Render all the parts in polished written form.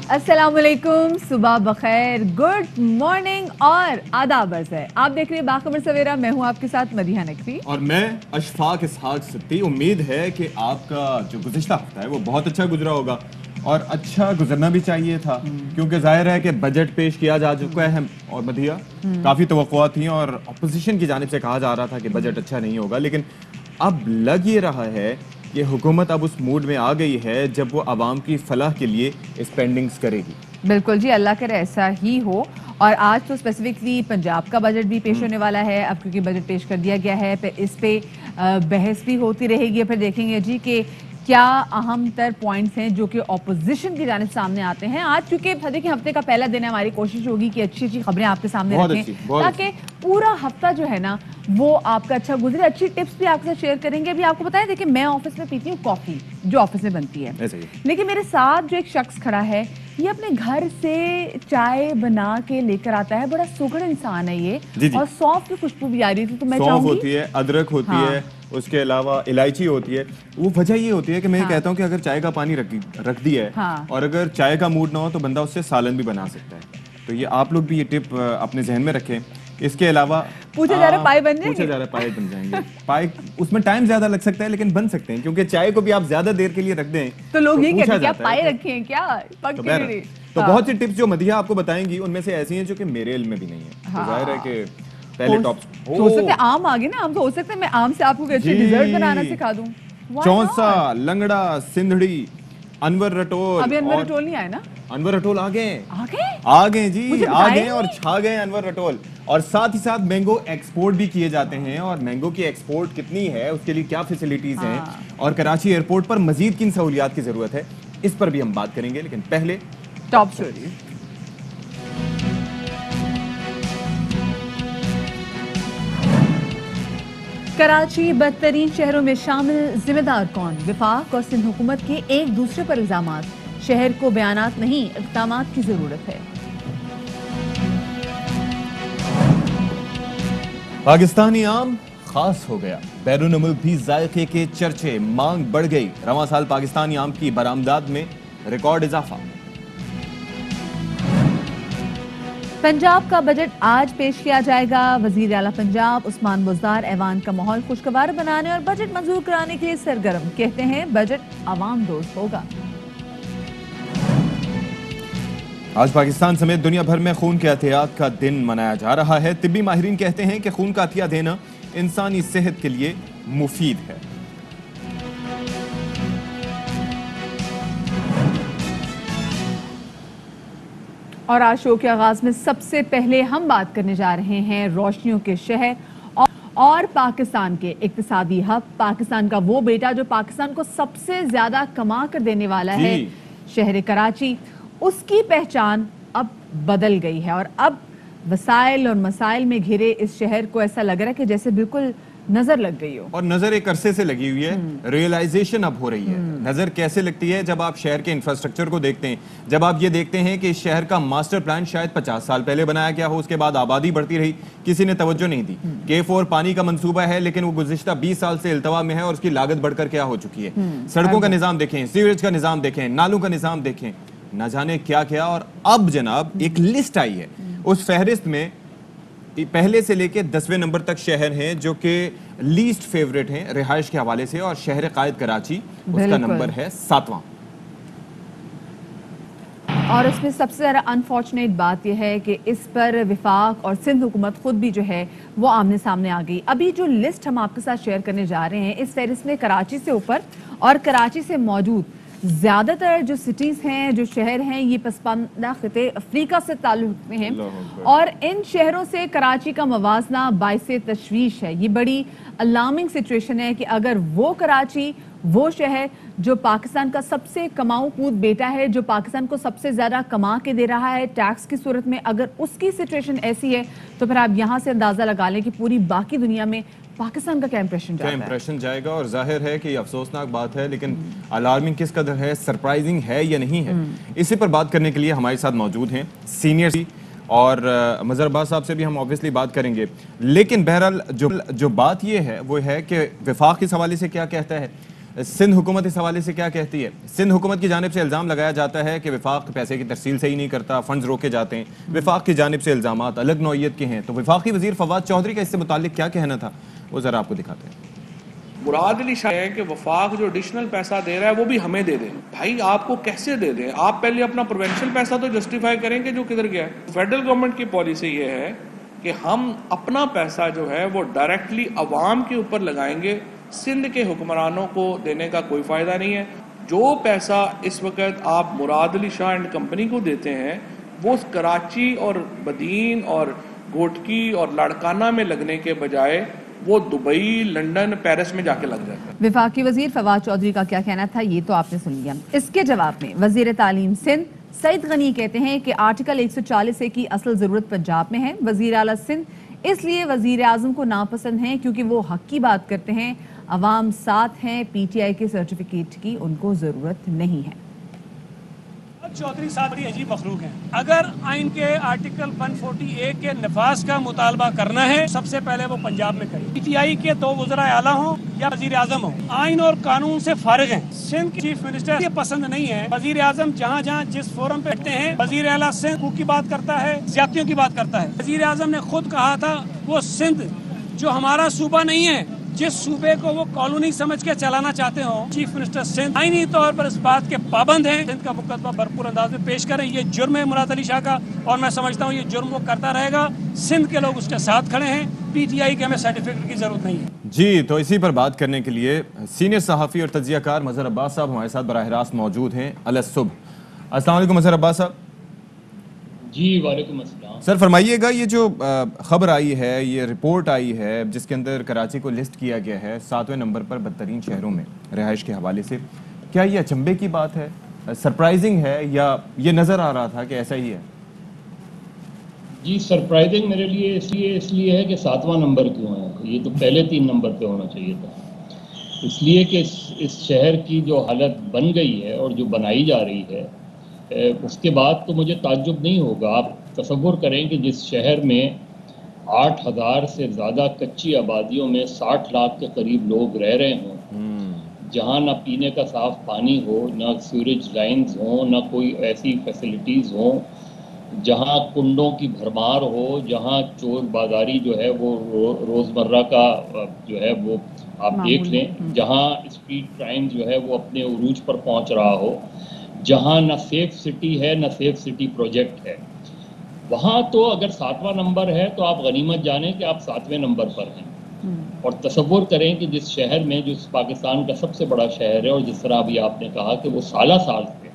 अस्सलाम वालेकुम, सुबह बखैर, गुड मॉर्निंग और आदाब अर्ज़ है। आप देख रहे हैं बाखबर सवेरा, मैं हूं आपके साथ मदीहा नकवी और मैं अशफाक इसहाक सिद्दीकी। उम्मीद है कि आपका जो गुज़िश्ता हफ्ता है वो बहुत अच्छा गुजरा होगा और अच्छा गुजरना भी चाहिए था, क्योंकि जाहिर है कि बजट पेश किया जा चुका है और मदीहा काफ़ी तवक्कुआत थी और अपोजिशन की जानिब से कहा जा रहा था कि बजट अच्छा नहीं होगा, लेकिन अब लग ये रहा है कि हुकूमत अब उस मूड में आ गई है जब वो आवाम की फलाह के लिए स्पेंडिंग्स करेगी। बिल्कुल जी, अल्लाह करे ऐसा ही हो। और आज तो स्पेसिफिकली पंजाब का बजट भी पेश होने वाला है, अब क्योंकि बजट पेश कर दिया गया है, फिर इस पे बहस भी होती रहेगी। फिर देखेंगे जी कि क्या अहम तर पॉइंट्स हैं जो कि ऑपोजिशन की जानिब सामने आते हैं। आज क्योंकि देखिए हफ्ते का पहला दिन है, हमारी कोशिश होगी कि अच्छी अच्छी खबरें आपके सामने रखें ताकि पूरा हफ्ता जो है ना वो आपका अच्छा गुजरे। अच्छी टिप्स भी आपके साथ शेयर करेंगे। अभी आपको बताया, देखिए मैं ऑफिस में पीती हूँ कॉफी जो ऑफिस में बनती है, लेकिन मेरे साथ जो एक शख्स खड़ा है ये अपने घर से चाय बना के लेकर आता है। बड़ा सुगड़ इंसान है ये, और सौंफ की खुशबू भी आ रही थी, तो मैं चाहूंगी होती है, अदरक होती है, उसके अलावा इलायची होती है। वो वजह ये होती है कि मैं कहता हूँ कि अगर चाय का पानी रख दिया है और अगर चाय का मूड ना हो तो बंदा उससे सालन भी बना सकता है। तो ये आप लोग भी ये टिप अपने जहन में रखें। इसके अलावा पूछा जा रहा है पाए बन जाएंगे, पूछा जा रहा है पाए बन जाएंगे। पाए उसमें टाइम ज्यादा लग सकता है लेकिन बन सकते हैं, क्योंकि चाय को भी आप ज्यादा देर के लिए रख दें तो लोग ये कहते हैं क्या पाए रखे हैं क्या तो बहुत सी टिप्स जो मदीहा आपको बताएंगी उनमें से ऐसी हैं जो कि मेरे इल्म में भी नहीं है। तो जाहिर है कि पहले टॉप हो सकता है आम आ गए ना, आम तो हो सकता है मैं आम से आपको कैसे डिजर्ट बनाना सिखा दूं। चौंसा, लंगड़ा, सिंधड़ी, अनवर रटोल। अभी अनवर रटोल नहीं आए ना? अनवर रटोल आ गए जी, आ गए और छा गए अनवर रटोल। और साथ ही साथ मैंगो एक्सपोर्ट भी किए जाते हैं, और मैंगो की एक्सपोर्ट कितनी है, उसके लिए क्या फैसिलिटीज हैं, और कराची एयरपोर्ट पर मजीद किन सहूलियात की जरूरत है, इस पर भी हम बात करेंगे। लेकिन पहले टॉप स्टोरी। कराची बदतरीन शहरों में शामिल, जिम्मेदार कौन? विफाक और सिंध हुकूमत के एक दूसरे पर इल्जामात। शहर को बयानात नहीं, इक़दामात की जरूरत है। पाकिस्तानी आम खास हो गया, बैरून मुल्क भी जायके के चर्चे, मांग बढ़ गई। रवां साल पाकिस्तानी आम की बरामदात में रिकॉर्ड इजाफा। पंजाब का बजट आज पेश किया जाएगा। वजीर आला पंजाब उस्मान बुज़दार ऐवान का माहौल खुशगवार बनाने और बजट मंजूर कराने के लिए सरगर्म। कहते हैं बजट आवाम दोस्त होगा। आज पाकिस्तान समेत दुनिया भर में खून के एहतियात का दिन मनाया जा रहा है। तिब्बी माहिरीन कहते हैं कि खून का अतिया देना इंसानी सेहत के लिए मुफीद है। और आज शो के आगाज में सबसे पहले हम बात करने जा रहे हैं रोशनियों के शहर और पाकिस्तान के इक्तिसादी हब, पाकिस्तान का वो बेटा जो पाकिस्तान को सबसे ज्यादा कमा कर देने वाला है, शहर कराची। उसकी पहचान अब बदल गई है और अब वसाइल और मसाइल में घिरे इस शहर को ऐसा लग रहा है कि जैसे बिल्कुल नजर लग गई हो। और नजर एक अरसे से लगी हुई है, रियलाइजेशन अब हो रही है। नजर कैसे लगती है? जब आप शहर के इंफ्रास्ट्रक्चर को देखते हैं, जब आप ये देखते हैं कि इस शहर का मास्टर प्लान शायद 50 साल पहले बनाया गया हो, उसके बाद आबादी बढ़ती रही, किसी ने तवज्जो नहीं दी। K4 पानी का मंसूबा है लेकिन वो गुज़िश्ता 20 साल से इल्तवा में है और उसकी लागत बढ़कर क्या हो चुकी है। सड़कों का निजाम देखें, सीवरेज का निजाम देखें, नालों का निजाम देखें, न जाने क्या क्या। और अब जनाब एक लिस्ट आई है, उस फहरिस्त में पहले से लेके 10वें नंबर तक शहर हैं जो कि लीस्ट फेवरेट हैं रिहाइश के हवाले से, और शहर कायद कराची उसका नंबर है 7वां। और उसमें सबसे ज़्यादा अनफॉर्चुनेट बात यह है कि इस पर विफाक और सिंध हुकूमत खुद भी जो है वो आमने सामने आ गई। अभी जो लिस्ट हम आपके साथ शेयर करने जा रहे हैं, इस फहरिस्त में कराची से ऊपर और कराची से मौजूद ज़्यादातर जो सिटीज़ हैं, जो शहर हैं, ये पसमानदा खिते अफ्रीका से ताल्लुक़ में हैं। और इन शहरों से कराची का मवाजना बाइसे तशवीश है। ये बड़ी अलार्मिंग सिचुएशन है कि अगर वो कराची, वो शहर जो पाकिस्तान का सबसे कमाऊ कूद बेटा है, जो पाकिस्तान को सबसे ज़्यादा कमा के दे रहा है टैक्स की सूरत में, अगर उसकी सिचुएशन ऐसी है तो फिर आप यहाँ से अंदाज़ा लगा लें कि पूरी बाकी दुनिया में पाकिस्तान का क्या इंप्रेशन जाएगा। और जाहिर है कि अफसोसनाक बात है, लेकिन अलार्मिंग किस कदर है, सरप्राइजिंग है या नहीं है, इसी पर बात करने के लिए हमारे साथ मौजूद हैं सीनियर और मज़हर अब्बास साहब से भी हम ऑब्वियसली बात करेंगे। लेकिन बहरहाल जो बात ये है वो है कि विफाक इस हवाले से क्या कहता है, सिंध हुकूमत इस हवाले से क्या कहती है? सिंध हुकूमत की जानिब से इल्ज़ाम लगाया जाता है कि वफाक पैसे की तरसील सही नहीं करता, फंड्स रोके जाते हैं, वफाक की जानिब से इल्ज़ामात अलग नौइयत के हैं। तो वफाकी वज़ीर फवाद चौधरी का इससे मुताल्लिक क्या कहना था, वो ज़रा आपको दिखाते हैं। मुराद अली शाह है कि वफाक जो एडिशनल पैसा दे रहा है वो भी हमें दे दें। भाई आपको कैसे दे दें? आप पहले अपना प्रोविंशियल पैसा तो जस्टिफाई करेंगे जो किधर गया है। फेडरल गवर्नमेंट की पॉलिसी ये है कि हम अपना पैसा जो है वो डायरेक्टली अवाम के ऊपर लगाएंगे, सिंध के हुक्मरानों को देने का कोई फ़ायदा नहीं है। जो पैसा इस वक्त आप मुराद अली शाह एंड कंपनी को देते हैं वो कराची और बदीन और गोटकी और लाड़काना में लगने के बजाय वो दुबई, लंदन, पेरिस में जाके लग जाता है। वफाकी वजीर फवाद चौधरी का क्या कहना था ये तो आपने सुन लिया। इसके जवाब में वजीर तालीम सिंध सईद गनी कहते हैं कि आर्टिकल 140A की असल जरूरत पंजाब में है। वजीर आला सिंध इसलिए वजीर आजम को नापसंद हैं क्योंकि वो हक की बात करते हैं, अवाम साथ हैं, PTI के सर्टिफिकेट की उनको जरूरत नहीं है। चौधरी साहब बड़ी अजीब मखलूक हैं। अगर आइन के आर्टिकल 140A के नफाज का मुतालबा करना है सबसे पहले वो पंजाब में करे। PTI के 2 वज़रा आला हों या वजीर आजम हो, आइन और कानून से फारिग हैं। सिंध के चीफ मिनिस्टर ये पसंद नहीं है। वजीर आजम जहाँ जहाँ जिस फोरम पे बैठते हैं वजीर आला सिंध हुकूक की बात करता है, ज्यादतियों की बात करता है। वजीर आजम ने खुद कहा था वो सिंध जो हमारा सूबा नहीं है, जिस सूबे को वो कॉलोनी समझ के चलाना चाहते हो, चीफ मिनिस्टर सिंध आईनी तौर पर इस बात के पाबंद हैं। सिंध का मुकदमा भरपूर अंदाज में पेश करें। ये जुर्म है मुराद अली शाह का और मैं समझता हूँ ये जुर्म वो करता रहेगा। सिंध के लोग उसके साथ खड़े हैं। PTI के हमें सर्टिफिकेट की जरूरत नहीं है। जी, तो इसी पर बात करने के लिए सीनियर सहाफ़ी और तज्ज़ियाकार मज़हर अब्बास साहब हमारे साथ बराह रास्त मौजूद हैं। अलसुबह। अस्सलाम वालेकुम मज़हर अब्बास साहब। जी वालेकुम अस्सलाम। सर फरमाइएगा, ये जो खबर आई है, ये रिपोर्ट आई है जिसके अंदर कराची को लिस्ट किया गया है 7वें नंबर पर बदतरीन शहरों में रिहाइश के हवाले से, क्या ये अचंभे की बात है, सरप्राइजिंग है, या ये नज़र आ रहा था कि ऐसा ही है? जी सरप्राइजिंग मेरे लिए इसलिए है कि 7वां नंबर क्यों है। ये तो पहले 3 नंबर पे होना चाहिए था। इसलिए कि इस शहर की जो हालत बन गई है और जो बनाई जा रही है उसके बाद तो मुझे ताज्जुब नहीं होगा। आप तसव्वुर करें कि जिस शहर में 8,000 से ज़्यादा कच्ची आबादियों में 60 लाख के करीब लोग रह रहे हों, जहाँ ना पीने का साफ़ पानी हो, ना सीवरेज लाइन्स हों, ना कोई ऐसी फैसिलिटीज़ हों, जहाँ कुंडों की भरमार हो, जहाँ चोर बाजारी जो है वो रोज़मर्रा का जो है वो आप देख लें, जहाँ स्ट्रीट क्राइम जो है वो अपने उरूज पर पहुँच रहा हो, जहाँ ना सेफ सिटी है ना सेफ सिटी प्रोजेक्ट है, वहाँ तो अगर 7वां नंबर है तो आप गनीमत जानें कि आप 7वें नंबर पर हैं। और तसव्वुर करें कि जिस शहर में, जो पाकिस्तान का सबसे बड़ा शहर है और जिस तरह अभी आपने कहा कि वो साल से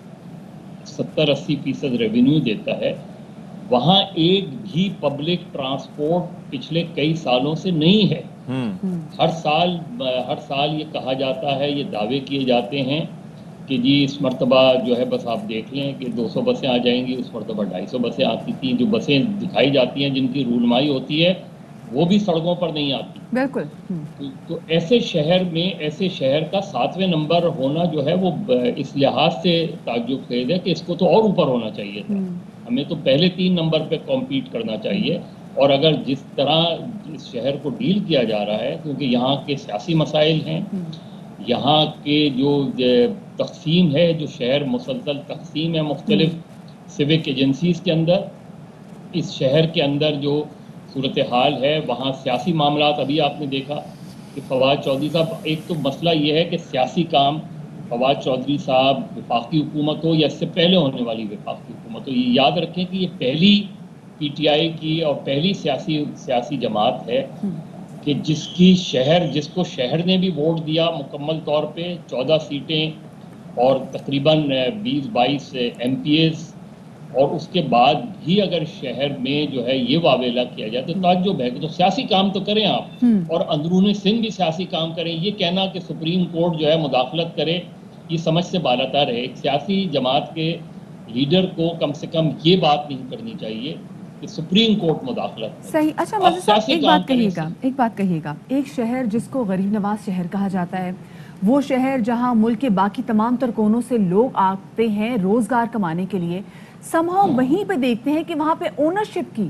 70-80% रेवेन्यू देता है, वहाँ एक भी पब्लिक ट्रांसपोर्ट पिछले कई सालों से नहीं है। हर साल ये कहा जाता है, ये दावे किए जाते हैं कि जी इस मरतबा जो है बस आप देख लें कि 200 बसें आ जाएंगी, उस मरतबा 250 बसें आती थी। जो बसें दिखाई जाती हैं जिनकी रूनमाई होती है वो भी सड़कों पर नहीं आती। बिल्कुल। तो ऐसे शहर का 7वें नंबर होना जो है वो इस लिहाज से ताज्जुब खेज है कि इसको तो और ऊपर होना चाहिए था। हमें तो पहले 3 नंबर पे कॉम्पीट करना चाहिए। और अगर जिस तरह इस शहर को डील किया जा रहा है, क्योंकि यहाँ के सियासी मसाइल हैं, यहाँ के जो तक़सीम है, जो शहर मुसलसल तक़सीम है मुख्तलिफ सिविक एजेंसीज़ के अंदर, इस शहर के अंदर जो सूरत हाल है, वहाँ सियासी मामलात अभी आपने देखा कि फवाद चौधरी साहब, एक तो मसला ये है कि सियासी काम फवाद चौधरी साहब वफाकी हुकूमत हो या इससे पहले होने वाली वफाकी हुकूमत हो, ये याद रखें कि ये पहली PTI की और पहली सियासी जमात है कि जिसको शहर ने भी वोट दिया मुकम्मल तौर पे 14 सीटें और तकरीबन 20-22 MPs, और उसके बाद भी अगर शहर में जो है ये वावेला किया जाए तो ताज्जुब है कि तो सियासी काम तो करें आप, और अंदरूनी सिंध भी सियासी काम करें। ये कहना कि सुप्रीम कोर्ट जो है मुदाखलत करे, ये समझ से बालातर है। एक सियासी जमात के लीडर को कम से कम ये बात नहीं करनी चाहिए कि सुप्रीम कोर्ट मुदाखलत करे। सही। अच्छा मज़हर साहब, एक बात कहिएगा, एक शहर जिसको गरीब नवाज शहर कहा जाता है, वो शहर जहां मुल्क के बाकी तमाम तर कोनों से लोग आते हैं रोजगार कमाने के लिए, समहाउ वहीं पे देखते हैं कि वहां पे ओनरशिप की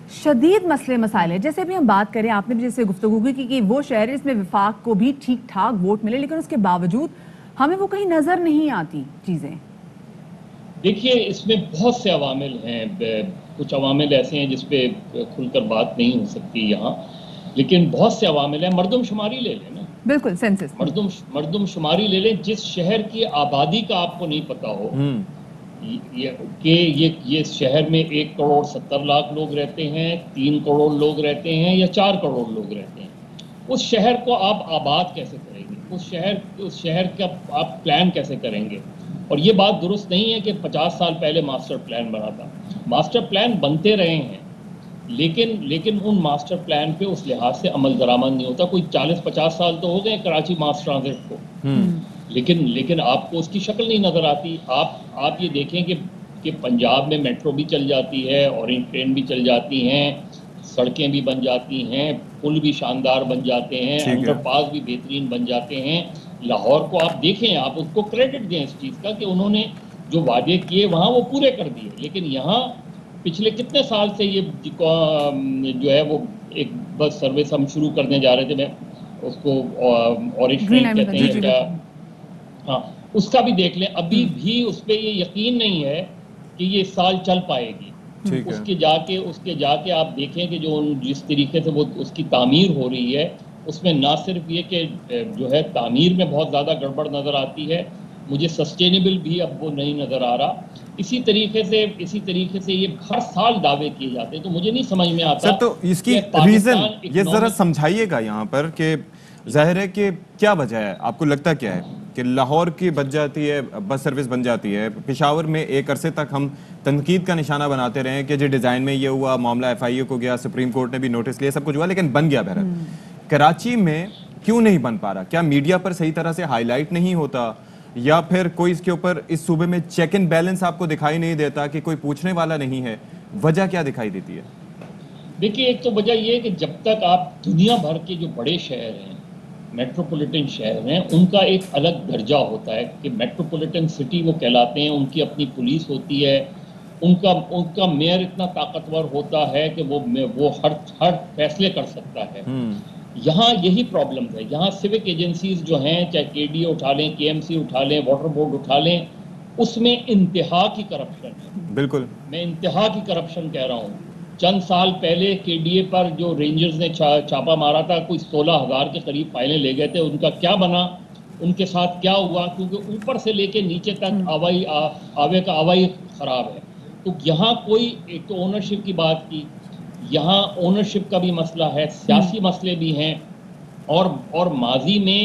شدید مسئلے مسائل ہیں. جیسے بھی ہم بات کریں, آپ نے بھی جیسے گفتگو کی کہ وہ شہر اس میں وفاق کو بھی ٹھیک ٹھاک ووٹ ملے, لیکن اس کے باوجود ہمیں وہ کہیں نظر نہیں آتی چیزیں. دیکھیے اس میں بہت سے عوامل ہیں, کچھ عوامل ایسے ہیں جس پہ کھل کر بات نہیں ہو سکتی یہاں, لیکن بہت سے عوامل ہیں. مردم شماری لے لیں نا, بالکل سینسس, مردم شماری لے لیں. جس شہر کی آبادی کا آپ کو نہیں پتا ہو کہ یہ شہر میں 1,70,00,000 لوگ رہتے ہیں, 3 کروڑ لوگ رہتے ہیں یا 4 کروڑ لوگ رہتے ہیں, اس شہر کو آپ آباد کیسے کریں گے؟ اس شہر کا آپ پلان کیسے کریں گے؟ اور یہ بات درست نہیں ہے کہ 50 سال پہلے ماسٹر پلان بنا تھا. ماسٹر پلان بنتے رہے ہیں, لیکن ان ماسٹر پلان پہ اس لحاظ سے عمل درآمد نہیں ہوتا. کوئی 40-50 سال تو ہو گئے کراچی ماس ٹرانزٹ کو, لیکن آپ کو اس کی شکل نہیں نظر آتی. آپ یہ دیکھیں کہ پنجاب میں میٹرو بھی چل جاتی ہے, اورینج ٹرین بھی چل جاتی ہیں, سڑکیں بھی بن جاتی ہیں, پل بھی شاندار بن جاتے ہیں, انڈر پاس بھی بہترین بن جاتے ہیں. لاہور کو آپ دیکھیں, آپ اس کو کریڈٹ دیں اس چیز کا کہ انہوں نے جو وعدے کیے وہاں وہ پورے کر دیے. لیکن یہاں پچھلے کتنے سال سے یہ جو ہے وہ ایک بس سروس ہم شروع کرنے جا رہے تھے, میں اس کو اورینج ٹرین کہتے ہیں کیا, ہاں اس کا بھی دیکھ لیں. ابھی بھی اس پہ یہ یقین نہیں ہے کہ یہ اس سال چل پائے گی. اس کے جا کے آپ دیکھیں کہ جس طریقے سے وہ اس کی تعمیر ہو رہی ہے, اس میں نہ صرف یہ کہ جو ہے تعمیر میں بہت زیادہ گڑبڑ نظر آتی ہے, مجھے سسٹینیبل بھی اب وہ نہیں نظر آ رہا. اسی طریقے سے یہ ہر سال دعوے کیے جاتے ہیں, تو مجھے نہیں سمجھ میں آتا. سر تو اس کی ریزن یہ ذرا سمجھائیے گا یہاں پر, کہ ظاہر ہے کہ کیا وجہ ہے, آپ کو لگتا کیا ہے کہ لاہور کی بچ جاتی ہے, بس سروس بن جاتی ہے, پشاور میں ایک عرصے تک ہم تنقید کا نشانہ بناتے رہے کہ جی ڈیزائن میں یہ ہوا, معاملہ FIA کو گیا, سپریم کورٹ نے بھی نوٹس لیا, سب کچھ ہوا, لیکن بن گیا بہرحال. کراچی میں کیوں نہیں بن پا رہا؟ کیا میڈیا پر صحیح طرح سے ہائی لائٹ نہیں ہوتا, یا پھر کوئی اس کے اوپر اس صوبے میں چیک اینڈ بیلنس آپ کو دکھائی نہیں دیتا, کہ کوئی پوچھنے والا نہیں ہے؟ وجہ کیا دکھائی دیتی ہے؟ دیکھیے ایک تو وجہ یہ ہے کہ جب تک آپ دنیا بھر کے جو بڑے شہر ہیں, میٹروپولیٹن شہر ہیں, ان کا ایک الگ درجہ ہوتا ہے کہ میٹروپولیٹن سٹی وہ کہلاتے ہیں, ان کی اپنی پولیس ہوتی ہے, ان کا میئر اتنا طاقتور ہوتا ہے کہ وہ ہر فیصلے کر سکتا ہے. یہاں یہی پرابلم ہے. یہاں سیوک ایجنسیز جو ہیں, چاہے KDA اٹھا لیں, KMC اٹھا لیں, واٹر بورڈ اٹھا لیں, اس میں انتہا کی کرپشن ہے. بالکل, میں انتہا کی کرپشن کہہ رہا ہوں. چند سال پہلے KDA پر جو رینجرز نے چھاپا مارا تھا, کوئی 16,000 کے قریب فائلیں لے گئے تھے. ان کا کیا بنا, ان کے ساتھ کیا ہوا؟ کیونکہ اوپر سے لے کے نیچے تک آوے کا آوائی خراب ہے. تو یہاں کوئی ایک تو اونرشپ کی بات کی, یہاں اونرشپ کا بھی مسئلہ ہے, سیاسی مسئلے بھی ہیں, اور ماضی میں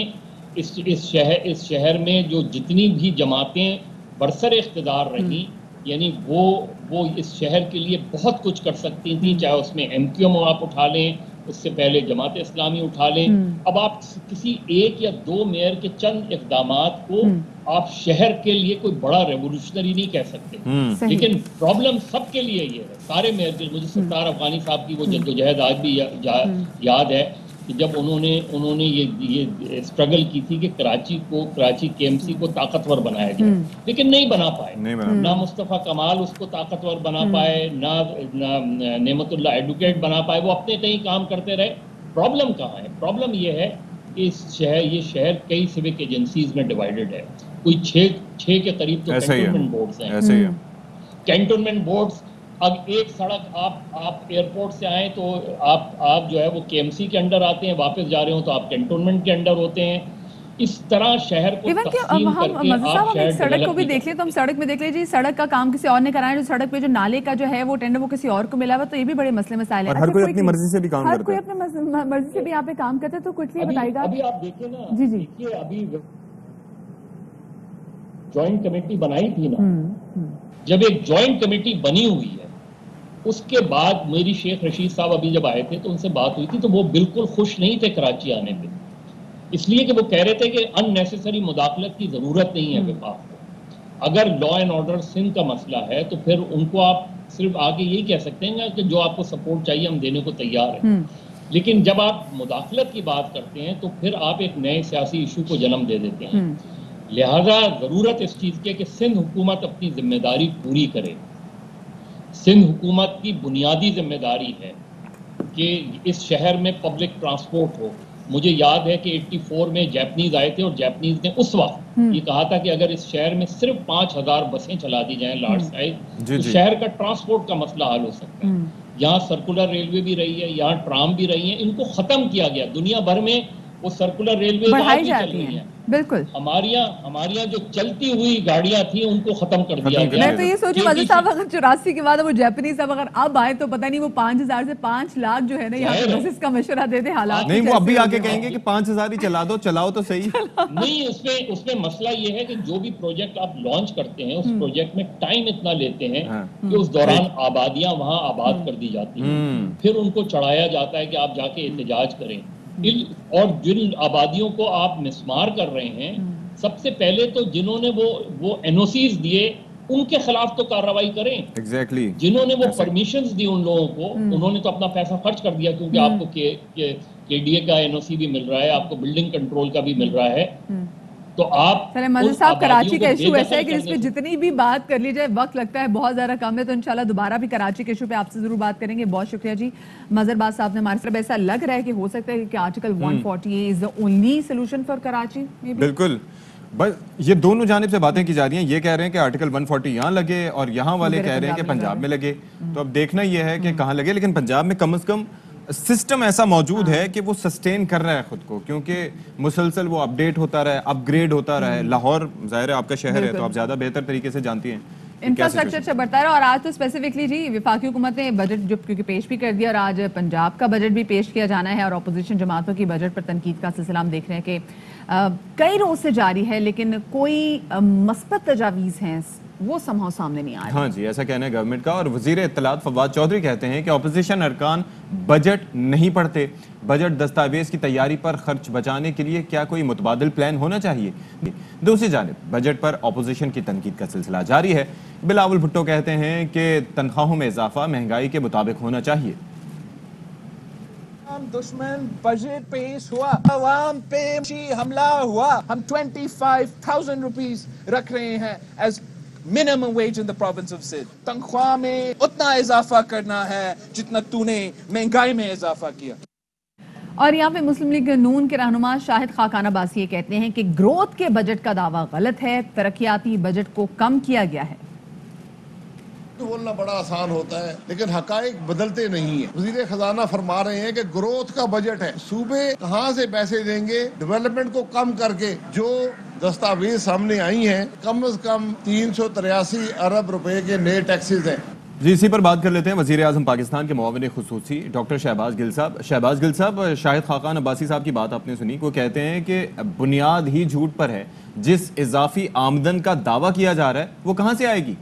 اس شہر میں جو جتنی بھی جماعتیں برسر اقتدار رہیں, یعنی وہ اس شہر کے لیے بہت کچھ کر سکتی تھیں. چاہے اس میں MQM آپ اٹھا لیں, اس سے پہلے جماعت اسلامی اٹھا لیں. اب آپ کسی ایک یا دو میئر کے چند اقدامات کو آپ شہر کے لیے کوئی بڑا ریولوشنری نہیں کہہ سکتے. لیکن پرابلم سب کے لیے یہ ہے, سارے میئر کے. مجھے ستار افغانی صاحب کی وہ جدوجہد آج بھی یاد ہے کہ جب انہوں نے یہ اسٹرگل کی تھی کہ کراچی KMC کو طاقتور بنایا جائے, لیکن نہیں بنا پائے. نہ مصطفیٰ کمال اس کو طاقتور بنا پائے, نہ نعمت اللہ ایڈوکیٹ بنا پائے. وہ اپنے کہیں کام کرتے رہے. پرابلم کہاں ہے؟ پرابلم یہ ہے کہ یہ شہر کئی سیوک ایجنسیز میں ڈیوائیڈڈ ہے. کوئی 6 کے قریب تو کینٹونمنٹ بورڈز ہیں. کینٹونمنٹ بورڈز, اب ایک سڑک آپ ایئرپورٹ سے آئیں تو آپ جو ہے وہ KMC کے انڈر آتے ہیں, واپس جا رہے ہوں تو آپ کینٹونمنٹ کے انڈر ہوتے ہیں. اس طرح شہر کو تقسیم کر کے آپ شہر سڑک کو بھی دیکھ لیں, تو ہم سڑک میں دیکھ لیں جی, سڑک کا کام کسی اور نے کرایا, جو سڑک پہ جو نالے کا جو ہے وہ ٹینڈر وہ کسی اور کو ملا ہوا, تو یہ بھی بڑے مسئلے مسائل ہیں. ہر کوئی اپنی مرضی سے بھی کام کرتا ہے, ہر کوئی اپنی مرضی سے بھی یہاں پہ کام کرتا ہے. تو کوئکلی بتائیے گا. ابھی آپ دیکھیں نا, جی دیکھیے ابھی جوائنٹ کمیٹی بنائی تھی نا, جب ایک جوائنٹ کمیٹی بنی ہوئی ہے, اس کے بعد میری شیخ رشید صاحب ابھی جب آئے تھے تو ان سے بات ہوئی تھی, تو وہ بالکل خوش نہیں تھے کراچی آنے پہ, اس لیے کہ وہ کہہ رہے تھے کہ ان نیسیسری مداخلت کی ضرورت نہیں ہے وفاق کو. اگر لا اینڈ آرڈر سندھ کا مسئلہ ہے تو پھر ان کو آپ صرف آگے یہی کہہ سکتے ہیں کہ جو آپ کو سپورٹ چاہیے ہم دینے کو تیار ہیں. لیکن جب آپ مداخلت کی بات کرتے ہیں تو پھر آپ ایک نئے سیاسی ایشو کو جنم دے دیتے ہیں. لہذا ضرورت اس چیز کے کہ سندھ حکومت اپنی ذمہ داری پوری کرے. سندھ حکومت کی بنیادی ذمہ داری ہے کہ اس شہر میں پبلک ٹرانسپورٹ ہو. مجھے یاد ہے کہ 84 میں جیپنیز آئے تھے اور جیپنیز نے اس وقت یہ کہا تھا کہ اگر اس شہر میں صرف 5000 بسیں چلا دی جائیں لارج سائز تو شہر کا ٹرانسپورٹ کا مسئلہ حل ہو سکتا ہے. یہاں سرکولر ریلوے بھی رہی ہے, یہاں ٹرام بھی رہی ہیں, ان کو ختم کیا گیا. دنیا بھر میں وہ سرکولر ریلوے بڑھائی چل جاتی رہی ہیں. بالکل, ہمارے یہاں جو چلتی ہوئی گاڑیاں تھیں ان کو ختم کر دیا گیا. میں تو یہ سوچوں مزید صاحب اگر 84 کے بعد وہ جیپنیز صاحب اگر اب آئے تو پتہ نہیں وہ 5000 سے 5 لاکھ جو ہے نا یہاں پہ بسز کا مشورہ دیتے حالات نہیں, وہ ابھی آ کے کہیں گے کہ 5000 ہی چلا دو, چلاؤ تو صحیح. نہیں, اس میں مسئلہ یہ ہے کہ جو بھی پروجیکٹ آپ لانچ کرتے ہیں اس پروجیکٹ میں ٹائم اتنا لیتے ہیں کہ اس دوران آبادیاں وہاں آباد کر دی جاتی ہیں, پھر ان کو چڑھایا جاتا ہے کہ آپ جا کے احتجاج کریں. اور جن آبادیوں کو آپ مسمار کر رہے ہیں, سب سے پہلے تو جنہوں نے وہ این او سیز دیے ان کے خلاف تو کارروائی کریں. ایگزیکٹلی, جنہوں نے وہ پرمیشنز دی ان لوگوں کو, انہوں نے تو اپنا پیسہ خرچ کر دیا کیونکہ آپ کو کے ڈی اے کا این او سی بھی مل رہا ہے, آپ کو بلڈنگ کنٹرول کا بھی مل رہا ہے. تو آپ مزید صاحب کراچی کا ایشو ایسا ہے کہ اس پہ جتنی بھی بات کر لی جائے وقت لگتا ہے بہت زیادہ کم ہے, تو انشاءاللہ دوبارہ بھی کراچی کے ایشو پہ آپ سے ضرور بات کریں گے. بہت شکریہ جی مظہر باز صاحب نے ہمارے طرف. ایسا لگ رہا ہے کہ ہو سکتا ہے کہ article 140 is the only solution for Karachi. بالکل, بس یہ دونوں جانب سے باتیں کی جا رہی ہیں. یہ کہہ رہے ہیں کہ آرٹیکل 140 یہاں لگے اور یہاں والے کہہ رہے ہیں کہ پنجاب میں لگے. تو اب دیکھنا یہ ہے کہ کہاں لگے, لیکن پنجاب میں کم از کم سسٹم ایسا موجود ہے کہ وہ سسٹین کر رہا ہے خود کو, کیونکہ مسلسل وہ اپ ڈیٹ ہوتا رہا ہے, اپ گریڈ ہوتا رہا ہے. لاہور ظاہر ہے آپ کا شہر ہے تو آپ زیادہ بہتر طریقے سے جانتی ہیں انفراسٹرکچر اچھا بڑھتا رہا. اور آج تو اسپیسیفکلی جی وفاقی حکومت نے بجٹ جو کیونکہ پیش بھی کر دیا, اور آج پنجاب کا بجٹ بھی پیش کیا جانا ہے, اور اپوزیشن جماعتوں کی بجٹ پر تنقید کا سلسلہ ہم دیکھ رہے ہیں کہ کئی روز سے جاری ہے, لیکن کوئی مثبت تجاویز ہیں وہ سمہاؤ سامنے نہیں آ رہی. ہاں جی, ایسا کہنا ہے گورنمنٹ کا. اور وزیر اطلاعات فواد چودھری کہتے ہیں کہ اپوزیشن ارکان بجٹ نہیں پڑھتے. بجٹ دستاویز کی تیاری پر خرچ بچانے کے لیے کیا کوئی متبادل پلان ہونا چاہیے. دوسری جانب بجٹ پر اپوزیشن کی تنقید کا سلسلہ جاری ہے. بلاول بھٹو کہتے ہیں کہ تنخواہوں میں اضافہ مہنگائی کے مطابق ہونا چاہیے. دشمن بجٹ پیش ہوا, عوام پہ حملہ ہوا, ہم 25,000 روپیز رکھ رہے ہیں as minimum wage in the province of Sindh. تنخواہ میں اتنا اضافہ کرنا ہے جتنا تو نے مہنگائی میں اضافہ کیا. اور یہاں پہ مسلم لیگ نون کے رہنما شاہد خاقان عباسی یہ کہتے ہیں کہ گروتھ کے بجٹ کا دعویٰ غلط ہے, ترقیاتی بجٹ کو کم کیا گیا ہے. بولنا بڑا آسان ہوتا ہے لیکن حقائق بدلتے نہیں ہیں. وزیر خزانہ فرما رہے ہیں کہ گروتھ کا بجٹ ہے, صوبے کہاں سے پیسے دیں گے ڈیولپمنٹ کو کم کر کے. جو دستاویز سامنے آئی ہیں کم از کم 383 ارب روپے کے نئے ٹیکسز ہیں. جی, اسی پر بات کر لیتے ہیں. وزیر اعظم پاکستان کے معاون خصوصی ڈاکٹر شہباز گل صاحب. شہباز گل صاحب, شاہد خاقان عباسی صاحب کی بات آپ نے سنی, وہ کہتے ہیں کہ بنیاد ہی جھوٹ پر ہے. جس اضافی آمدن کا دعویٰ کیا جا رہا ہے وہ کہاں سے آئے گی؟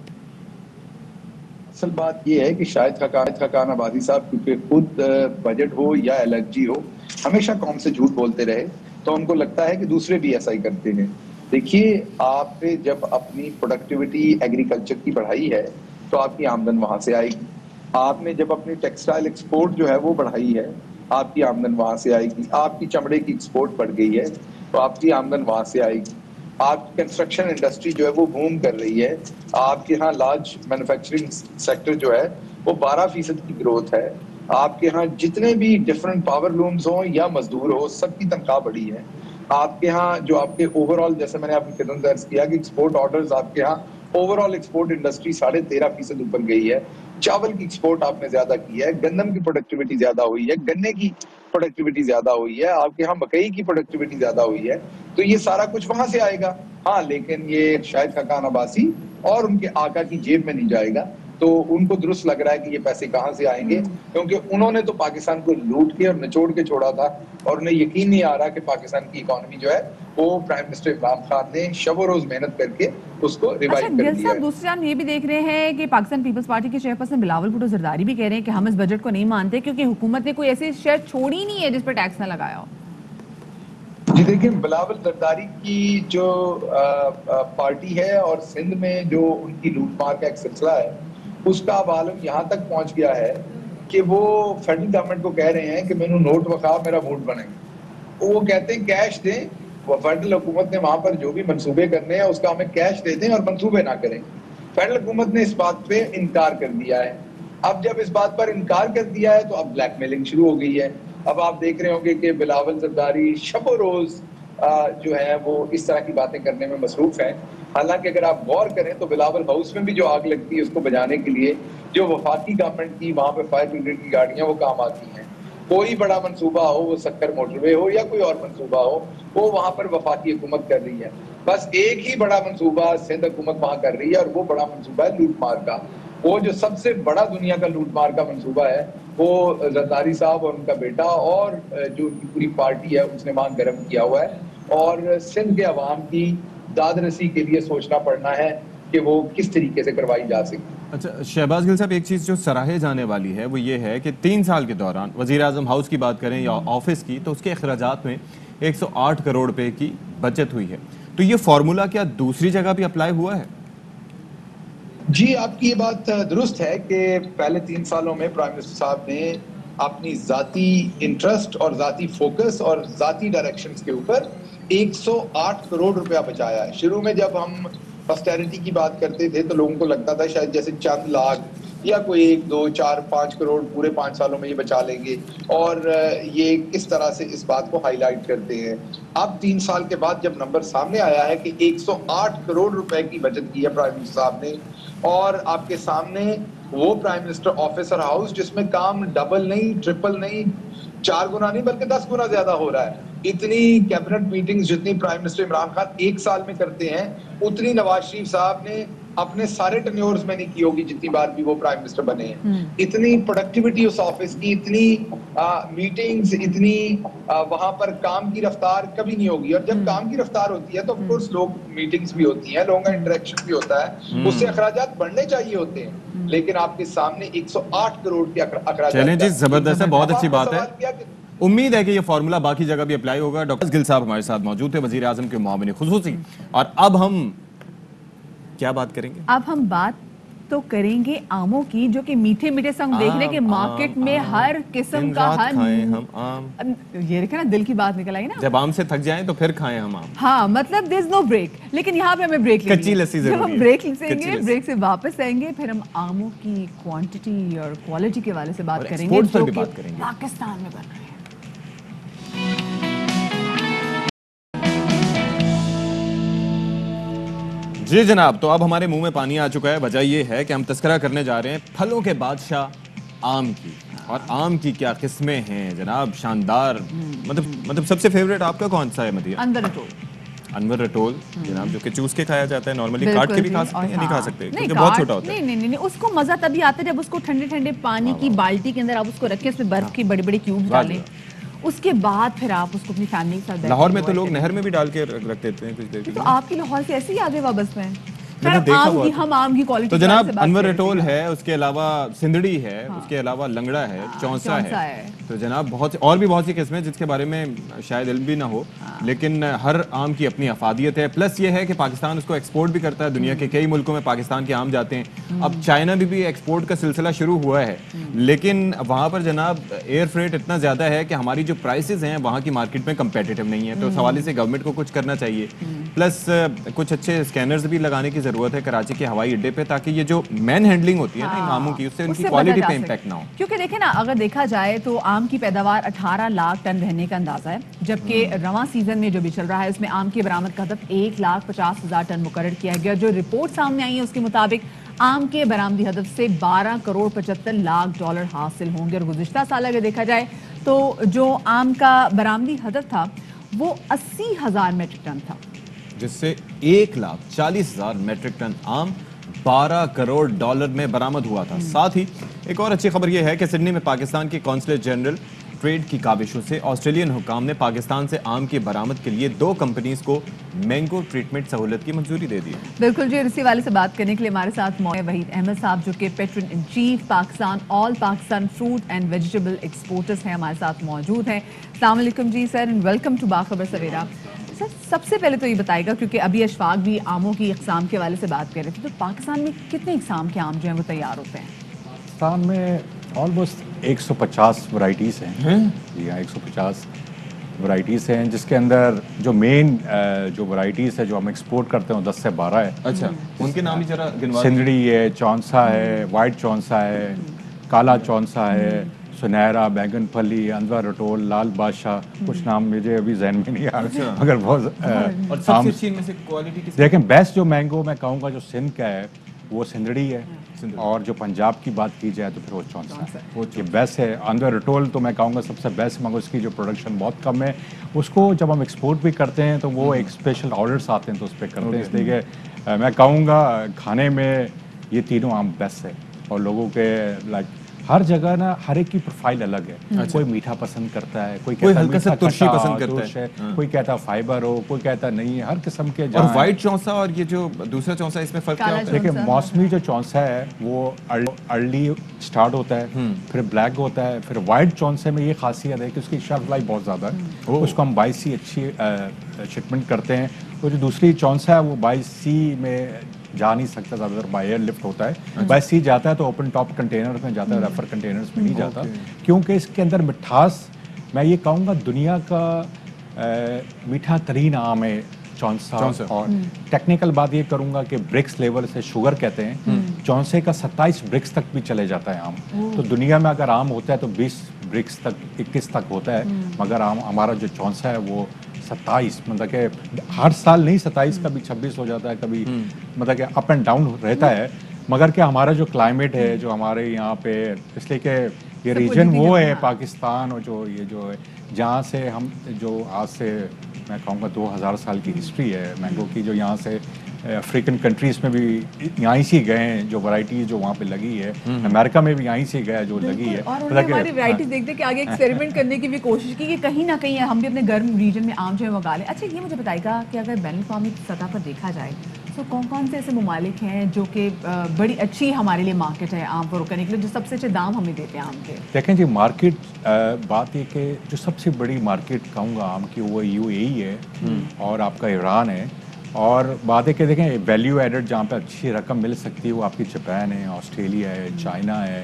اصل بات یہ ہے کہ شاہد خاقان عباسی صاحب کیونکہ خود بجٹ ہو یا الرجی ہو ہمیشہ قوم سے جھوٹ بولتے رہے, تو ان کو لگتا ہے کہ دوسرے بھی ایسا ہی کرتے ہیں. دیکھیے, آپ نے جب اپنی پروڈکٹیوٹی ایگریکلچر کی بڑھائی ہے تو آپ کی آمدن وہاں سے آئے گی. آپ نے جب اپنی ٹیکسٹائل ایکسپورٹ جو ہے وہ بڑھائی ہے آپ کی آمدن وہاں سے آئے گی. آپ کی چمڑے کی ایکسپورٹ بڑھ گئی ہے تو آپ کی آمدن وہاں سے آئے گی. آپ کی کنسٹرکشن انڈسٹری جو ہے وہ بوم کر رہی ہے. آپ کے ہاں لارج مینوفیکچرنگ سیکٹر جو ہے وہ 12% کی گروتھ ہے. آپ کے ہاں جتنے بھی ڈفرنٹ پاور لومز ہوں یا مزدور ہو سب کی تنخواہ بڑھی ہے. آپ کے ہاں جو آپ کے اوور آل, جیسے میں نے آپ کو خدمت درج کیا کہ ایکسپورٹ آرڈرز آپ کے ہاں اوور آل ایکسپورٹ انڈسٹری 13.5% اوپر گئی ہے. چاول کی ایکسپورٹ آپ نے زیادہ کی ہے, گندم کی پروڈکٹیوٹی زیادہ ہوئی ہے, گنے کی پروڈکٹیوٹی زیادہ ہوئی ہے, آپ کے ہاں مکئی کی پروڈکٹیوٹی زیادہ ہوئی ہے. تو یہ سارا کچھ وہاں سے آئے گا. ہاں, لیکن یہ شاہد خاقان عباسی اور ان کے آقا کی جیب میں نہیں جائے گا. تو ان کو درست لگ رہا ہے کہ یہ پیسے کہاں سے آئیں گے, کیونکہ انہوں نے تو پاکستان کو لوٹ کے اور نچوڑ کے چھوڑا تھا, اور انہیں یقین نہیں آ رہا کہ پاکستان کی اکانومی جو ہے وہ پرائم منسٹر عمران خان نے شب و روز محنت کر کے اس کو ریوائیو کر دیا ہے. دوسری جانب یہ بھی دیکھ رہے ہیں کہ پاکستان پیپلز پارٹی کے چیئرپرسن بلاول بھٹو زرداری بھی کہہ رہے ہیں کہ ہم اس بجٹ کو نہیں مانتے کیونکہ حکومت نے کوئی ایسی شے چھوڑی نہیں ہے جس پر ٹیکس نہ لگایا ہو. جی دیکھیں, بلاول زرداری کی جو پارٹی ہے اور سندھ میں جو ان کی لوٹ مار کا ایک سلسلہ ہے اس کا اب عالم یہاں تک پہنچ گیا ہے کہ وہ فیڈرل گورنمنٹ کو کہہ رہے ہیں کہ میں نے نوٹ وقا میرا ووٹ بنے. وہ کہتے ہیں کیش دیں, وہ فیڈرل حکومت نے وہاں پر جو بھی منصوبے کرنے ہیں اس کا ہمیں کیش دے دیں اور منصوبے نہ کریں. फेडरल हुकूमत ने इस बात पे इनकार कर दिया है। अब जब इस बात पर इनकार कर दिया है तो अब ब्लैकमेलिंग शुरू हो गई है। अब आप देख रहे होंगे कि बिलावल जरदारी शबो रोज जो है वो इस तरह की बातें करने में मसरूफ हैं। हालांकि अगर आप गौर करें तो बिलावल हाउस में भी जो आग लगती है उसको बुझाने के लिए जो वफाकी गवर्नमेंट की वहाँ पे फायर ब्रिगेड की गाड़ियाँ वो काम आती हैं। कोई बड़ा मंसूबा हो, वो सक्कर मोटरवे हो या कोई और मंसूबा हो, वो वहाँ पर वफाकी हुकूमत कर रही है। बस एक ही बड़ा मंसूबा सिंध हुकूमत वहाँ कर रही है और वो बड़ा मंसूबा है लूट मार का। वो जो सबसे बड़ा दुनिया का लूट मार का मंसूबा है वो जरदारी साहब और उनका बेटा और जो उनकी पूरी पार्टी है उसने वहाँ गर्म किया हुआ है। और सिंध के अवाम की दादरसी के लिए सोचना पड़ना है कि वो किस तरीके से करवाई जा सके। अच्छा शहबाज गिल साहब, एक चीज़ जो सराहे जाने वाली है वो ये है कि 3 साल के दौरान वज़ीर आज़म हाउस की बात करें या ऑफिस की तो उसके अखराजात में 108 करोड़ रुपए की बचत हुई है। तो ये फार्मूला क्या दूसरी जगह भी अप्लाई हुआ है? जी, आपकी ये बात दुरुस्त है कि पहले 3 सालों में प्राइम मिनिस्टर साहब ने अपनी ज़ाती इंटरेस्ट और ज़ाती फोकस और ज़ाती डायरेक्शंस के ऊपर 108 करोड़ रुपया बचाया है। शुरू में जब हम ऑस्टेरिटी की बात करते थे तो लोगों को लगता था शायद जैसे चंद लाख या कोई 1, 2, 4, 5 करोड़ पूरे 5 सालों में ये बचा लेंगे और ये किस तरह से इस बात को हाईलाइट करते हैं। अब 3 साल के बाद जब नंबर सामने आया है कि 108 करोड़ रुपए की बचत की है प्राइम मिनिस्टर साहब ने और आपके सामने वो प्राइम मिनिस्टर ऑफिसर हाउस जिसमें काम डबल नहीं, ट्रिपल नहीं, 4 गुना नहीं बल्कि 10 गुना ज्यादा हो रहा है। इतनी कैबिनेट मीटिंग्स जितनी प्राइम मिनिस्टर इमरान खान 1 साल में करते हैं उतनी नवाज शरीफ साहब ने अपने सारे टेन्योर्स में नहीं की होगी जितनी बार भी वो प्राइम मिनिस्टर बने हैं। इतनी प्रोडक्टिविटी उस ऑफिस की, इतनी मीटिंग्स, इतनी वहां पर काम की रफ्तार कभी नहीं होगी। और जब काम की रफ्तार होती है तो ऑफ कोर्स लोग मीटिंग्स भी होती हैं, लोगों का इंटरेक्शन भी होता है, उससे अखराजात बढ़ने चाहिए होते हैं। लेकिन आपके सामने 108 करोड़ के अखराजात। चलें जी, जबरदस्त है, बहुत अच्छी बात है। उम्मीद है कि ये फॉर्मूला बाकी जगह भी अप्लाई होगा। डॉक्टर गिल साहब हमारे साथ मौजूद थे, वजीर आजम के मुआविन खुसूसी। और अब हम क्या बात करेंगे? अब हम बात तो करेंगे आमों की, जो कि मीठे मीठे संग देखने के मार्केट में हर किस्म का हम आम। ये देखा ना, दिल की बात निकल आई ना। जब आम से थक जाएं तो फिर खाएं हम आम। हाँ, मतलब देयर इज नो ब्रेक। लेकिन यहाँ पे हमें ब्रेक लेनी है। कच्ची लस्सी जरूरी है। जब हम ब्रेक लेंगे, ब्रेक से वापस आएंगे, फिर हम आमों की क्वांटिटी और क्वालिटी के वाले से बात करेंगे, जो कि पाकिस्तान में बन रहे हैं। जी जनाब, तो अब हमारे मुंह में पानी आ चुका है। वजह ये है कि हम तस्करा करने जा रहे हैं फलों के बादशाह आम की। और आम की क्या किस्में हैं जनाब, शानदार। मतलब सबसे फेवरेट आपका कौन सा है मदिया? अनवर रटोल जनाब, जो कि चूस के खाया जाता है। नॉर्मली काट के भी खा सकते हैं, नहीं खा सकते क्योंकि बहुत छोटा होता है। नहीं, उसको मजा तभी आता है जब उसको ठंडे ठंडे पानी की बाल्टी के अंदर आप उसको रखें, उसमें बर्फ की बड़ी बड़ी क्यूब्स डालें, उसके बाद फिर आप उसको अपनी फैमिली के साथ। लाहौर में तो लोग नहर में भी डाल के रख देते हैं कुछ देर के लिए। तो आपकी लाहौर से ऐसे ही आगे वाबस्त में हम आम की क्वालिटी। तो जनाब अनवर रटोल है, उसके अलावा सिंदड़ी है, उसके अलावा लंगड़ा है, चौंसा है। तो जनाब और भी बहुत सी किस्में जिसके बारे में शायद इल्म भी ना हो, लेकिन हर आम की अपनी अफादियत है। प्लस ये है कि पाकिस्तान उसको एक्सपोर्ट भी करता है, दुनिया के कई मुल्कों में पाकिस्तान के आम जाते हैं। अब चाइना भी एक्सपोर्ट का सिलसिला शुरू हुआ है, लेकिन वहाँ पर जनाब एयर फ्रेट इतना ज़्यादा है कि हमारी जो प्राइसेस हैं वहाँ की मार्केट में कंपेटिटिव नहीं है। तो उस हवाले से गवर्नमेंट को कुछ करना चाहिए। प्लस कुछ अच्छे स्कैनर्स भी लगाने की ज़रूरत है कराची के हवाई अड्डे पे, ताकि ये जो मैन हैंडलिंग होती है ना आमों की, उससे उनकी क्वालिटी पे इम्पैक्ट ना हो। क्योंकि देखें ना, अगर देखा जाए तो आम की पैदावार 18 लाख टन रहने का अंदाजा है, जबकि रवां सीजन में जो भी चल रहा है उसमें आम की बरामद का हदफ 1,50,000 टन मुकर्रर किया गया। जो रिपोर्ट सामने आई है उसके मुताबिक आम के बरामदी हदफ से 12 करोड़ 75 लाख डॉलर हासिल होंगे। और गुज़िश्ता साल अगर देखा जाए तो जो आम का बरामदी हदफ था वो 80,000 मेट्रिक टन था, जिससे 1,40,000 मेट्रिक टन आम 12 करोड़ डॉलर में बरामद हुआ था। साथ ही एक और अच्छी खबर यह है कि सिडनी में पाकिस्तान के कौंसलर जनरल ट्रेड की काबिशों से ऑस्ट्रेलियन हुकाम ने पाकिस्तान से आम की बरामद के लिए 2 कंपनीज को मैंगो ट्रीटमेंट सहूलत की मंजूरी दे दी है। बिल्कुल जी, इसी वाले से बात करने के लिए हमारे साथ वहीद अहमद साहब, जो कि patron in chief Pakistan all Pakistan fruit and vegetable exporters हैं, हमारे साथ मौजूद हैं। अस्सलाम वालेकुम जी sir, and welcome to Bakhabar Savera. Sir, सबसे पहले तो ये बताएगा, क्योंकि अभी अशफाक भी आमों की इकसाम के वाले से बात कर रहे थे, तो पाकिस्तान में कितने इकसाम के आम जो हैं वो तैयार होते हैं? पाकिस्तान में ऑलमोस्ट 150 वैरायटीज़ हैं। जी हाँ, 150 ورائٹیز ہیں جس کے اندر جو مین جو ورائٹیز ہے جو ہم ایکسپورٹ کرتے ہیں 10 سے 12 ہے. اچھا ان کے نام ہی ذرا گنوا سندڑی ہے, چونسا ہے, وائٹ چونسا ہے, کالا چونسا ہے, سنہرا, بیگن پھلی, اندھا رٹول, لال بادشاہ, کچھ نام مجھے ابھی ذہن میں نہیں آ رہا مگر بہت اور سب سے اچھی ان میں سے کوالٹی کس؟ دیکھیں بیسٹ جو مینگو میں کہوں گا جو سندھ کا ہے وہ سندڑی ہے, اور جو پنجاب کی بات کی جائے تو پھر وہ چونسا ہے, یہ بیسٹ ہے. اندھا رٹول تو میں کہوں گا سب سے بیسٹ, مگر اس کی جو پروڈکشن بہت کم ہے. اس کو جب ہم ایکسپورٹ بھی کرتے ہیں تو وہ ایک اسپیشل آرڈرس آتے ہیں تو اس پہ کرتے ہیں. اس لیے کہ میں کہوں گا کھانے میں یہ تینوں آم بیسٹ ہے, اور لوگوں کے لائک ہر جگہ نا ہر ایک کی پروفائل الگ ہے. کوئی میٹھا پسند کرتا ہے, کوئی کہتا ہے ہلکا سا ترشی پسند کرتا ہے, کوئی کہتا ہے فائبر ہو, کوئی کہتا نہیں ہے, ہر قسم کے. اور وائٹ چونسا اور یہ جو دوسرا چونسا اس میں فرق کیا ہوتا ہے؟ دیکھیں موسمی جو چونسا ہے وہ ارلی سٹارٹ ہوتا ہے, پھر بلیک ہوتا ہے, پھر وائٹ چونسے میں یہ خاصیت ہے کہ اس کی شیلف لائف بہت زیادہ ہے, اس کو ہم 22C اچھی شپمنٹ کرتے ہیں. تو جو دوسری چونسا ہے وہ 22C میں جا نہیں سکتا, زیادہ تر بائی ایئر لفٹ ہوتا ہے. 22C جاتا ہے تو اوپن ٹاپ کنٹینر میں جاتا ہے, ریفر کنٹینرز میں نہیں جاتا, کیونکہ اس کے اندر مٹھاس میں یہ کہوں گا دنیا کا میٹھا ترین آم ہے چونسا. اور ٹیکنیکل بات یہ کروں گا کہ برکس لیول سے شوگر کہتے ہیں, چونسے کا 27 برکس تک بھی چلے جاتا ہے آم. تو دنیا میں اگر آم ہوتا ہے تو 20 برکس تک 21 تک ہوتا ہے, مگر ہمارا جو چونسا ہے وہ 27, مطلب کہ ہر سال نہیں 27 کبھی 26 ہو جاتا ہے, کبھی مطلب کہ اپ اینڈ ڈاؤن رہتا ہے. مگر کہ ہمارا جو کلائمیٹ ہے جو ہمارے یہاں پہ, اس لیے کہ یہ ریجن وہ ہے پاکستان, اور جو یہ جو ہے جہاں سے ہم جو آج سے میں کہوں گا 2000 سال کی ہسٹری ہے مینگو کی, جو یہاں سے افریقن کنٹریز میں بھی یہیں سے گئے ہیں, جو ورائٹی جو وہاں پہ لگی ہے, امریکہ میں بھی یہیں سے گیا جو لگی ہے. اور انہوں نے ہماری ورائٹیز دیکھ کے آگے ایکسپیریمنٹ کرنے کی بھی کوشش کی کہ کہیں نہ کہیں ہم بھی اپنے گرم ریجن میں آم جو ہے اگا لیں. اچھا یہ مجھے بتائے گا کہ اگر بین الاقوامی سطح پر دیکھا جائے تو کون کون سے ایسے ممالک ہیں جو کہ بڑی اچھی ہمارے لیے مارکیٹ ہے آم فروخت کرنے کے لیے, جو سب سے اچھے دام ہمیں دیتے ہیں آم کے؟ دیکھیں جی مارکیٹ بات یہ کہ جو سب سے بڑی مارکیٹ کہوں گا آم کی وہ UAE ہے, اور آپ کا ایران ہے. اور بات ہے کہ دیکھیں ویلیو ایڈڈ جہاں پہ اچھی رقم مل سکتی ہے وہ آپ کی جاپان ہے, آسٹریلیا ہے, چائنا ہے,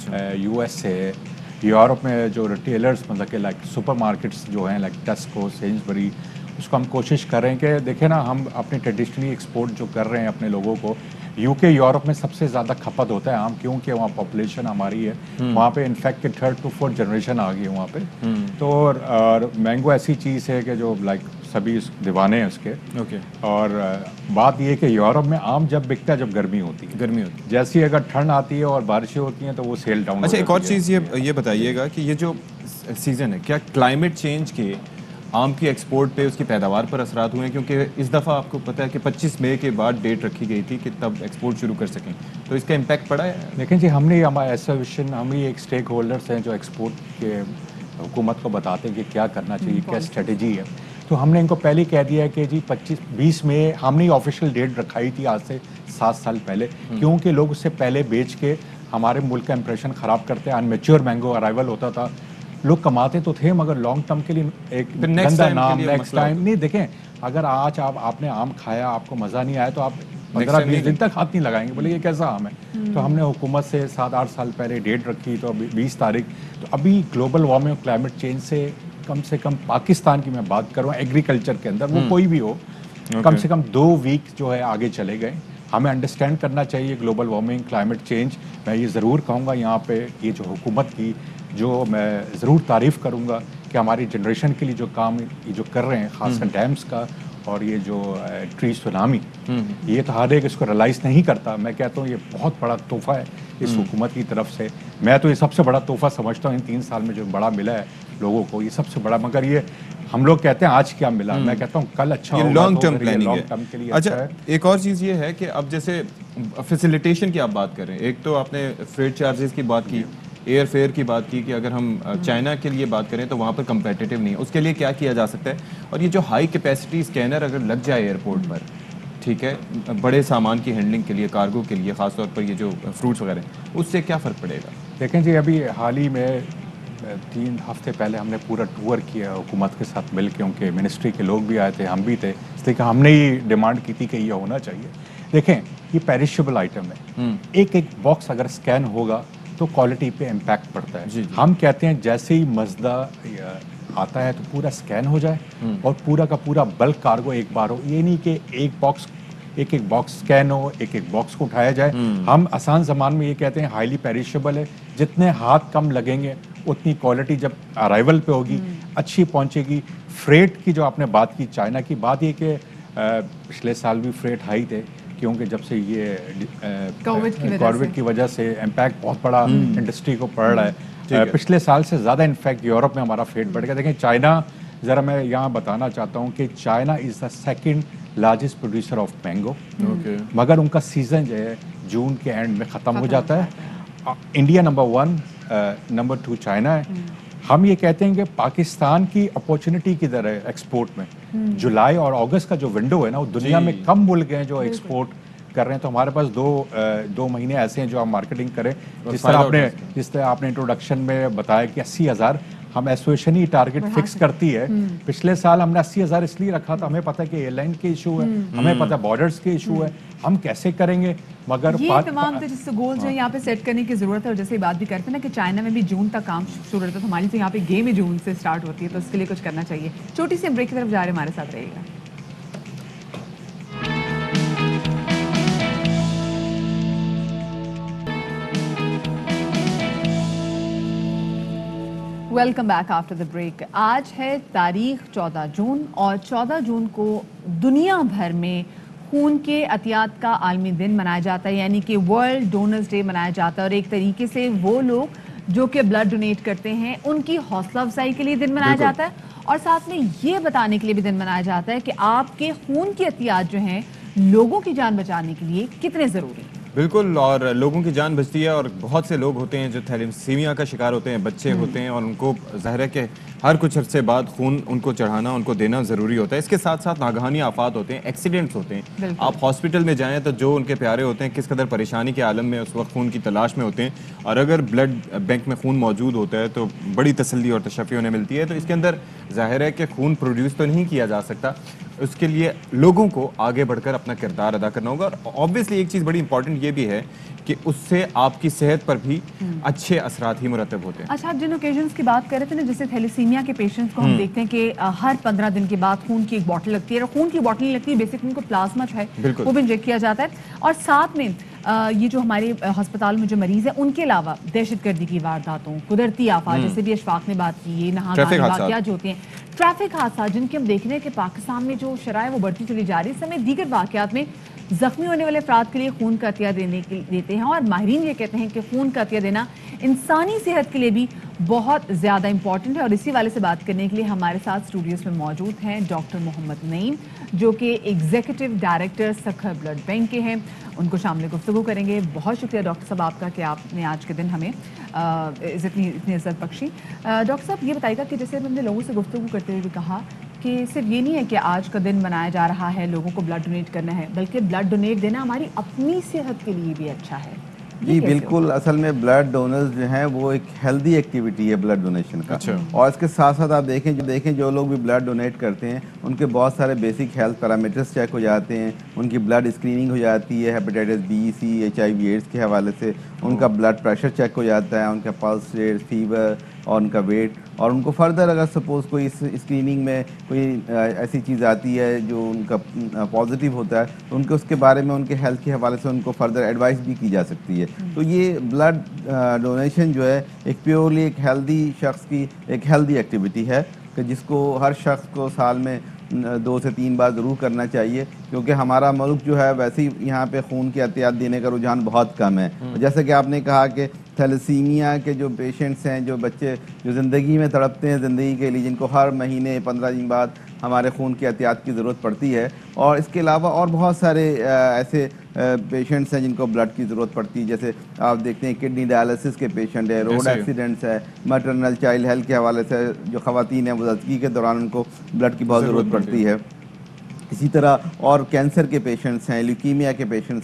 US ہے. یورپ میں جو ریٹیلرز مطلب کہ لائک سپر مارکیٹس جو ہیں لائک ٹیسکو, سینسبری, اس کو ہم کوشش کر رہے ہیں کہ دیکھیں نا ہم اپنے ٹریڈیشنلی ایکسپورٹ جو کر رہے ہیں اپنے لوگوں کو. UK یورپ میں سب سے زیادہ کھپت ہوتا ہے آم, کیونکہ وہاں پاپولیشن ہماری ہے, وہاں پہ انفیکٹ کہ 3rd to 4th جنریشن آ گئی ہے وہاں پہ. تو اور مینگو ایسی چیز ہے کہ جو لائک سبھی دیوانے ہیں اس کے. اور بات یہ کہ یورپ میں آم جب بکتا ہے جب گرمی ہوتی ہے, جیسی اگر ٹھنڈ آتی ہے اور بارشیں ہوتی ہیں تو وہ سیل ڈاؤن. اچھا ایک اور چیز یہ بتائیے گا کہ یہ جو سیزن ہے کیا کلائمیٹ چینج کے آم کی ایکسپورٹ پہ اس کی پیداوار پر اثرات ہوئے ہیں؟ کیونکہ اس دفعہ آپ کو پتہ ہے کہ 25 مئی کے بعد ڈیٹ رکھی گئی تھی کہ تب ایکسپورٹ شروع کر سکیں, تو اس کا امپیکٹ پڑا ہے؟ لیکن جی ہم نے ہمارا ایسوسیشن, ہم ہی ایک اسٹیک ہولڈرس ہیں جو ایکسپورٹ کے حکومت کو بتاتے ہیں کہ کیا کرنا چاہیے, کیا اسٹریٹجی ہے. تو ہم نے ان کو پہلے کہہ دیا ہے کہ جی 20 میں ہم نے آفیشیل ڈیٹ رکھائی تھی آج سے 7 سال پہلے, کیونکہ لوگ اس سے پہلے بیچ کے ہمارے ملک کا امپریشن خراب کرتے ہیں. انمیچور مینگو ارائیول ہوتا تھا, لوگ کماتے تو تھے مگر لانگ ٹرم کے لیے ایک گندا نام, نیکسٹ ٹائم نہیں. دیکھیں اگر آج آپ نے آم کھایا, آپ کو مزہ نہیں آیا تو آپ 15-20 دن تک ہاتھ نہیں لگائیں گے, بولے یہ کیسا آم ہے. تو ہم نے حکومت سے 7-8 سال پہلے ڈیٹ رکھی, تو ابھی 20 تاریخ. تو ابھی گلوبل وارمنگ اور کلائمیٹ چینج سے کم پاکستان کی میں بات کروں ایگریکلچر کے اندر, وہ کوئی بھی ہو, کم سے کم 2 ویک جو ہے آگے چلے گئے. ہمیں انڈرسٹینڈ کرنا چاہیے گلوبل وارمنگ, کلائمیٹ چینج. میں یہ ضرور کہوں گا یہاں پہ یہ جو حکومت کی جو میں ضرور تعریف کروں گا کہ ہماری جنریشن کے لیے جو کام یہ جو کر رہے ہیں, خاص کر ڈیمز کا, اور یہ جو ٹری سونامی, یہ تو ہر ایک اس کو ریلائز نہیں کرتا. میں کہتا ہوں یہ بہت بڑا تحفہ ہے اس حکومت کی طرف سے. میں تو یہ سب سے بڑا تحفہ سمجھتا ہوں ان 3 سال میں جو بڑا ملا ہے لوگوں کو, یہ سب سے بڑا. مگر یہ ہم لوگ کہتے ہیں آج کیا ملا, میں کہتا ہوں کل اچھا ہوگا, long term planning long term کے لیے. اچھا ایک اور چیز یہ ہے کہ اب جیسے فیسیلیٹیشن کی آپ بات کر رہے ہیں, ایک تو آپ نے فریٹ چارجز کی بات کی, ایئر فیئر کی بات کی کہ اگر ہم چائنا کے لیے بات کریں تو وہاں پر کمپیٹیٹیو نہیں ہے, اس کے لیے کیا کیا جا سکتا ہے؟ اور یہ جو ہائی کیپیسٹی اسکینر اگر لگ جائے ایئرپورٹ پر, ٹھیک ہے, بڑے سامان کی ہینڈلنگ کے لیے, کارگو کے لیے, خاص طور پر یہ جو فروٹس وغیرہ ہیں, اس سے کیا فرق پڑے گا؟ دیکھیں جی ابھی حال ہی میں 3 ہفتے پہلے ہم نے پورا ٹور کیا حکومت کے ساتھ مل کے, کیونکہ منسٹری کے لوگ بھی آئے تھے, ہم بھی تھے, اس لیے کہ ہم نے ہی ڈیمانڈ کی تھی کہ یہ ہونا چاہیے. دیکھیں یہ پیریشیبل آئٹم ہے, ایک باکس اگر اسکین ہوگا تو کوالٹی پہ امپیکٹ پڑتا ہے. ہم کہتے ہیں جیسے ہی مزدہ آتا ہے تو پورا اسکین ہو جائے اور پورا کا پورا بلک کارگو ایک بار ہو. یہ نہیں کہ ایک باکس اسکین ہو, ایک باکس کو اٹھایا جائے. ہم آسان زمان میں یہ کہتے ہیں ہائیلی پیریشیبل ہے, جتنے ہاتھ کم لگیں گے اتنی کوالٹی جب ارائیول پہ ہوگی اچھی پہنچے گی. فریٹ کی جو آپ نے بات کی, چائنا کی بات, یہ کہ پچھلے سال بھی فریٹ ہائی تھے کیونکہ جب سے یہ کووڈ کی وجہ سے امپیکٹ بہت بڑا انڈسٹری کو پڑ رہا ہے. پچھلے سال سے زیادہ انفیکٹ یورپ میں ہمارا فریٹ بڑھ گیا. دیکھیں چائنا, ذرا میں یہاں بتانا چاہتا ہوں کہ China is the second largest producer of mango, مگر ان کا سیزن جو ہے جون کے اینڈ میں ختم ہو جاتا ہے. انڈیا نمبر 1, نمبر 2 چائنا ہے. ہم یہ کہتے ہیں کہ پاکستان کی اپورچونٹی کدھر ہے ایکسپورٹ میں. جولائی اور اگست کا جو ونڈو ہے نا, وہ دنیا میں کم ملک ہیں جو ایکسپورٹ کر رہے ہیں. تو ہمارے پاس دو مہینے ایسے ہیں جو ہم مارکیٹنگ کریں. جس طرح آپ نے انٹروڈکشن میں بتایا کہ 80,000 ہم ایسوسیشن ہی ٹارگٹ فکس کرتی ہے. پچھلے سال ہم نے 80,000 اس لیے رکھا تھا, ہمیں پتہ ہے کہ ایئر لائن کے ایشو ہے, ہمیں پتہ ہے بارڈرز کے ایشو ہے, ہم کیسے کریں گے. مگر یہ تمام جس گول جو ہے یہاں پہ سیٹ کرنے کی ضرورت ہے. اور جیسے بات بھی کرتے ہیں نا کہ چائنا میں بھی جون تک کام شروع ہوتا ہے, تو ہماری تو یہاں پہ گیم ہی جون سے اسٹارٹ ہوتی ہے, تو اس کے لیے کچھ کرنا چاہیے. چھوٹی سی بریک کی طرف جا رہے ہیں, ہمارے ساتھ رہیے گا. Welcome back after the break. آج ہے تاریخ 14 جون اور 14 جون کو دنیا بھر میں خون کے عطیات کا عالمی دن منایا جاتا ہے, یعنی کہ ورلڈ ڈونرز ڈے منایا جاتا ہے. اور ایک طریقے سے وہ لوگ جو کہ بلڈ ڈونیٹ کرتے ہیں ان کی حوصلہ افزائی کے لیے دن منایا جاتا ہے, اور ساتھ میں یہ بتانے کے لیے بھی دن منایا جاتا ہے کہ آپ کے خون کے عطیات جو ہیں لوگوں کی جان بچانے کے لیے کتنے ضروری ہیں. بالکل, اور لوگوں کی جان بچتی ہے. اور بہت سے لوگ ہوتے ہیں جو تھیلیسیمیا کا شکار ہوتے ہیں, بچے ہوتے ہیں, اور ان کو ظاہر ہے کہ ہر کچھ عرصے بعد خون ان کو چڑھانا, ان کو دینا ضروری ہوتا ہے. اس کے ساتھ ساتھ ناگہانی آفات ہوتے ہیں, ایکسیڈنٹس ہوتے ہیں. آپ ہاسپٹل میں جائیں تو جو ان کے پیارے ہوتے ہیں کس قدر پریشانی کے عالم میں اس وقت خون کی تلاش میں ہوتے ہیں, اور اگر بلڈ بینک میں خون موجود ہوتا ہے تو بڑی تسلی اور تشفی انہیں ملتی ہے. تو اس کے اندر ظاہر ہے کہ خون پروڈیوس تو نہیں کیا جا سکتا, اس کے لیے لوگوں کو آگے بڑھ کر اپنا کردار ادا کرنا ہوگا. اور آبویسلی ایک چیز بڑی امپورٹنٹ یہ بھی ہے کہ اس سے آپ کی صحت پر بھی اچھے اثرات ہی مرتب ہوتے ہیں. اچھا, آپ جن اوکیزنس کی بات کر رہے تھے نا, جیسے تھیلیسیمیا کے پیشنٹس کو ہم دیکھتے ہیں کہ ہر 15 دن کے بعد خون کی ایک بوٹل لگتی ہے, اور خون کی بوٹل نہیں لگتی, بیسکلی ان کو پلازما جو ہے وہ بھی انجیکٹ کیا جاتا ہے. اور ساتھ میں یہ جو ہمارے ہسپتال میں جو مریض ہیں ان کے علاوہ دہشت گردی کی وارداتوں, قدرتی آفات جیسے بھی اشفاق نے بات کی, یہ ناگہانی واقعات جو ہوتے ہیں, ٹریفک حادثات جن کے ہم دیکھ رہے ہیں کہ پاکستان میں جو شرح وہ بڑھتی چلی جا رہی ہے, سمیت دیگر واقعات میں زخمی ہونے والے افراد کے لیے خون کا عطیہ دیتے ہیں. اور ماہرین یہ کہتے ہیں کہ خون کا عطیہ دینا انسانی صحت کے لیے بھی بہت زیادہ امپورٹنٹ ہے. اور اسی والے سے بات کرنے کے لیے ہمارے ساتھ اسٹوڈیوز میں موجود ہیں ڈاکٹر محمد نعیم, جو کہ executive director Sukkur blood bank کے ہیں. ان کو شامل گفتگو کریں گے. بہت شکریہ ڈاکٹر صاحب آپ کا کہ آپ نے آج کے دن ہمیں اتنی عزت بخشی. ڈاکٹر صاحب یہ بتائیے گا کہ جیسے ہم نے لوگوں سے گفتگو کرتے ہوئے بھی کہا کہ صرف یہ نہیں ہے کہ آج کا دن منایا جا رہا ہے لوگوں کو بلڈ ڈونیٹ کرنا ہے, بلکہ بلڈ ڈونیٹ دینا ہماری اپنی صحت کے لیے بھی اچھا ہے. جی بالکل, اصل میں بلڈ ڈونرز جو ہیں وہ ایک ہیلدی ایکٹیویٹی ہے بلڈ ڈونیشن کا. اور اس کے ساتھ ساتھ آپ دیکھیں جو لوگ بھی بلڈ ڈونیٹ کرتے ہیں ان کے بہت سارے بیسک ہیلتھ پیرامیٹرز چیک ہو جاتے ہیں, ان کی بلڈ اسکریننگ ہو جاتی ہے hepatitis B, C, HIV AIDS کے حوالے سے, ان کا بلڈ پریشر چیک ہو جاتا ہے, ان کا پلس ریٹ, فیور اور ان کا ویٹ. اور ان کو فردر اگر سپوز کوئی اسکریننگ میں کوئی ایسی چیز آتی ہے جو ان کا پازیٹیو ہوتا ہے تو ان کے اس کے بارے میں ان کے ہیلتھ کے حوالے سے ان کو فردر ایڈوائس بھی کی جا سکتی ہے. تو یہ بلڈ ڈونیشن جو ہے ایک پیورلی ایک ہیلدی شخص کی ایک ہیلدی ایکٹیویٹی ہے کہ جس کو ہر شخص کو سال میں 2 سے 3 بار ضرور کرنا چاہیے, کیونکہ ہمارا ملک جو ہے ویسے ہی یہاں پہ خون کے عطیات دینے کا رجحان بہت کم ہے. جیسے کہ آپ نے کہا کہ تھیلیسیمیا کے جو پیشنٹس ہیں, جو بچے جو زندگی میں تڑپتے ہیں زندگی کے لیے, جن کو ہر مہینے 15 دن بعد ہمارے خون کے عطیات کی ضرورت پڑتی ہے, اور اس کے علاوہ اور بہت سارے ایسے پیشنٹس ہیں جن کو بلڈ کی ضرورت پڑتی ہے. جیسے آپ دیکھتے ہیں کڈنی ڈائلسس کے پیشنٹ ہیں, روڈ ایکسیڈنٹس ہے, میٹرنل چائلڈ ہیلتھ کے حوالے سے جو خواتین ہیں وہ زچگی کے دوران ان کو بلڈ کی بہت ضرورت پڑتی ہے. اسی طرح اور کینسر کے پیشنٹس ہیں, لیوکیمیا کے پیشنٹس ہیں.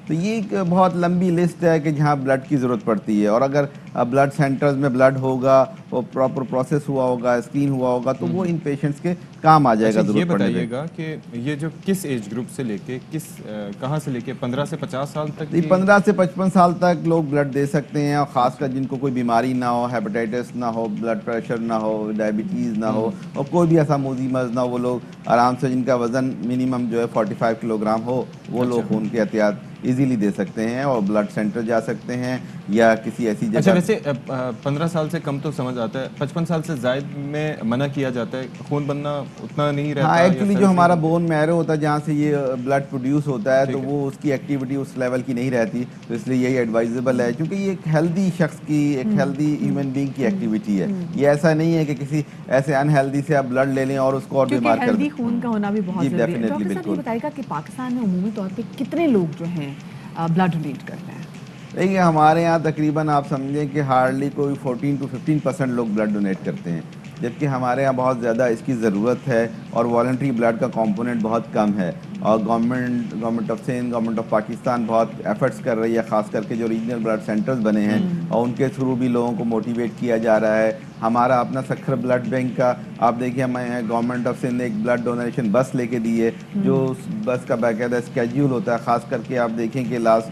تو یہ ایک بہت لمبی لسٹ ہے کہ جہاں بلڈ کی ضرورت پڑتی ہے، اور اگر بلڈ سینٹرز میں بلڈ ہوگا، وہ پراپر پروسیس ہوا ہوگا، اسکرین ہوا ہوگا، تو وہ ان پیشنٹس کے کام آ جائے گا. یہ بتائیے گا کہ یہ جو کس ایج گروپ سے لے کے کہاں سے لے کے 15 سے 50 سال تک؟ 15 سے 55 سال تک لوگ بلڈ دے سکتے ہیں، اور خاص کر جن کو کوئی بیماری نہ ہو، ہیپیٹائٹس نہ ہو، بلڈ پریشر نہ ہو، ڈائبٹیز نہ ہو، اور کوئی بھی ایسا موذی مرض نہ ہو، وہ لوگ آرام سے، جن کا وزن منیمم جو ہے 45 کلو گرام ہو، وہ لوگ خون کی احتیاط ایزیلی دے سکتے ہیں اور بلڈ سینٹر جا سکتے ہیں یا کسی ایسی جگہ. اچھا، ویسے 15 سال سے کم تو سمجھ آتا ہے، 55 سال سے زائد میں منع کیا جاتا ہے، خون بننا اتنا نہیں رہتا. ہاں، ایکچولی جو ہمارا بون میرو ہوتا ہے جہاں سے یہ بلڈ پروڈیوس ہوتا ہے، تو وہ اس کی ایکٹیویٹی اس لیول کی نہیں رہتی، تو اس لیے یہی ایڈوائزیبل ہے، کیونکہ یہ ایک ہیلدی شخص کی، ایک ہیلدی ہیومن بینگ کی ایکٹیویٹی ہے. یہ ایسا نہیں ہے کہ کسی ایسے ان ہیلدی سے آپ بلڈ لے لیں اور اس کو اور بیمار کر دیں. ہیلدی خون کا ہونا بھی بہت ضروری ہے. ڈاکٹر صاحب یہ بتائیے گا کہ پاکستان میں عمومی طور پہ کتنے لوگ جو ہیں بلڈ ڈونیٹ کرتے ہیں؟ دیکھیے، ہمارے یہاں تقریباً آپ سمجھیں کہ ہارڈلی کوئی 14 to 15% لوگ بلڈ ڈونیٹ کرتے ہیں، جبکہ ہمارے یہاں بہت زیادہ اس کی ضرورت ہے، اور والنٹری بلڈ کا کمپوننٹ بہت کم ہے. اور government of Sindh, government of Pakistan بہت ایفرٹس کر رہی ہے، خاص کر کے جو ریجنل بلڈ سینٹرز بنے ہیں، اور ان کے تھرو بھی لوگوں کو موٹیویٹ کیا جا رہا ہے. ہمارا اپنا سکھر بلڈ بینک کا آپ دیکھیے، ہمیں گورنمنٹ آف سندھ نے ایک بلڈ ڈونیشن بس لے کے دی ہے، جو اس بس کا باقاعدہ اسکیڈیول ہوتا ہے. خاص کر کے آپ دیکھیں کہ لاسٹ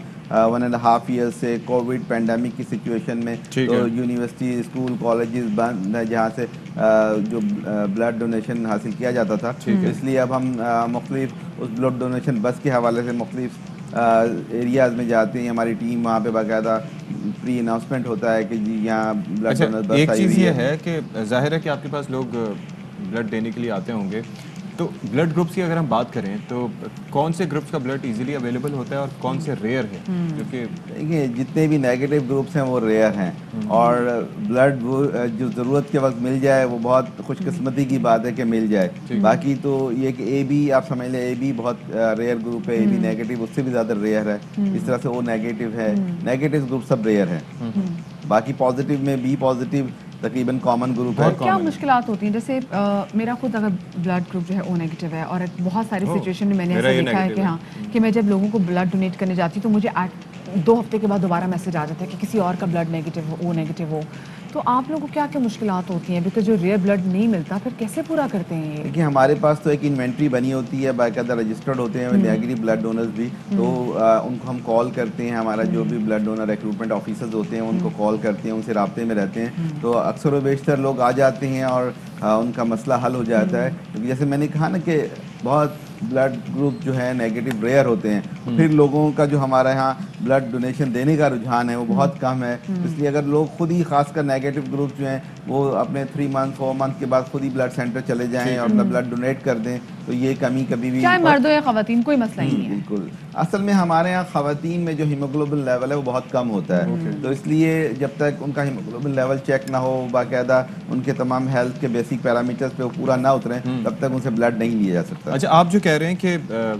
1.5 ایئر سے کووڈ پینڈیمک کی سچویشن میں تو یونیورسٹی، اسکول، کالجز بند ہیں جہاں سے جو بلڈ ڈونیشن حاصل کیا جاتا تھا. اس لیے اب ہم مختلف اس بلڈ ڈونیشن بس کے حوالے سے مختلف ایریاز میں جاتے ہیں. ہماری ٹیم وہاں پہ باقاعدہ پری اناؤنسمنٹ ہوتا ہے کہ جی یہاں بلڈ ڈونر بس. ایک چیز یہ ہے کہ ظاہر ہے کہ آپ کے پاس لوگ بلڈ دینے کے لیے آتے ہوں گے، تو بلڈ گروپس کی اگر ہم بات کریں تو کون سے گروپس کا بلڈ ایزیلی اویلیبل ہوتا ہے اور کون سے ریئر ہے؟ کیونکہ دیکھیے، جتنے بھی نیگیٹو گروپس ہیں وہ ریئر ہیں، اور بلڈ جو ضرورت کے وقت مل جائے وہ بہت خوش قسمتی کی بات ہے کہ مل جائے. باقی تو یہ کہ اے بی آپ سمجھ لیں، اے بی بہت ریئر گروپ ہے، اے بی نیگیٹو اس سے بھی زیادہ ریئر ہے. اس طرح سے او نیگیٹو ہے، نیگیٹو گروپ سب ریئر ہیں. باقی پازیٹیو میں بی پازیٹیو تقریباً کامن گروپ ہے. کیا مشکلات ہوتی ہیں؟ جیسے میرا خود اگر بلڈ گروپ جو ہے او نیگیٹو ہے، اور بہت ساری سچویشن میں نے ایسا دیکھا ہے کہ ہاں، کہ میں جب لوگوں کو بلڈ ڈونیٹ کرنے جاتی ہوں تو مجھے 2 ہفتے کے بعد دوبارہ میسج آ جاتا ہے کہ کسی اور کا بلڈ نیگیٹو ہو، او نیگیٹو ہو. تو آپ لوگوں کو کیا کیا مشکلات ہوتی ہیں؟ بیکاز جو ریئر بلڈ نہیں ملتا پھر کیسے پورا کرتے ہیں یہ؟ دیکھیے، ہمارے پاس تو ایک انوینٹری بنی ہوتی ہے، باقاعدہ رجسٹرڈ ہوتے ہیں نیگیٹو بلڈ ڈونرز بھی، تو ان کو ہم کال کرتے ہیں. ہمارا جو بھی بلڈ ڈونر ریکروٹمنٹ آفیسرز ہوتے ہیں ان کو کال کرتے ہیں، ان سے رابطے میں رہتے ہیں، تو اکثر و بیشتر لوگ آ جاتے ہیں اور ان کا مسئلہ حل ہو جاتا ہے. کیونکہ جیسے میں نے کہا نا کہ بہت بلڈ گروپ جو ہے نیگیٹو ریئر ہوتے ہیں، پھر لوگوں کا جو ہمارے یہاں بلڈ ڈونیشن دینے کا رجحان ہے وہ بہت کم ہے. اس لیے اگر لوگ خود ہی، خاص کر نیگیٹو گروپ جو ہیں، وہ اپنے 3 month 4 month کے بعد خود ہی بلڈ سینٹر چلے جائیں اور اپنا بلڈ ڈونیٹ کر دیں، تو یہ کمی کبھی بھی، چاہے مرد ہو یا خواتین، کوئی مسئلہ نہیں ہے. بالکل. اصل میں ہمارے یہاں خواتین میں جو ہیموگلوبن لیول ہے وہ بہت کم ہوتا ہے، تو اس لیے جب تک ان کا ہیموگلوبن لیول چیک نہ ہو، باقاعدہ ان کے تمام ہیلتھ کے بیسک پیرامیٹرز پہ وہ پورا نہ اتریں، تب تک ان سے بلڈ نہیں لیا جا سکتا. اچھا، آپ جو کہہ رہے ہیں کہ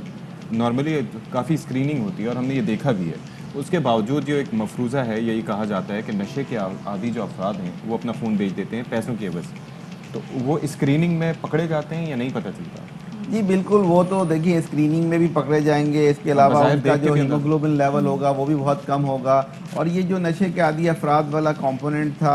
نارملی کافی اسکریننگ ہوتی ہے اور ہم نے یہ دیکھا بھی ہے، اس کے باوجود جو ایک مفروضہ ہے، یہی کہا جاتا ہے کہ نشے کے عادی جو افراد ہیں وہ اپنا خون بیچ دیتے ہیں پیسوں کی عوض، تو وہ اسکریننگ میں پکڑے جاتے ہیں یا نہیں پتہ چلتا؟ جی بالکل، وہ تو دیکھیے اسکریننگ میں بھی پکڑے جائیں گے. اس کے علاوہ ان کا جو ہیموگلوبن لیول ہوگا وہ بھی بہت کم ہوگا. اور یہ جو نشے کے عادی افراد والا کمپوننٹ تھا،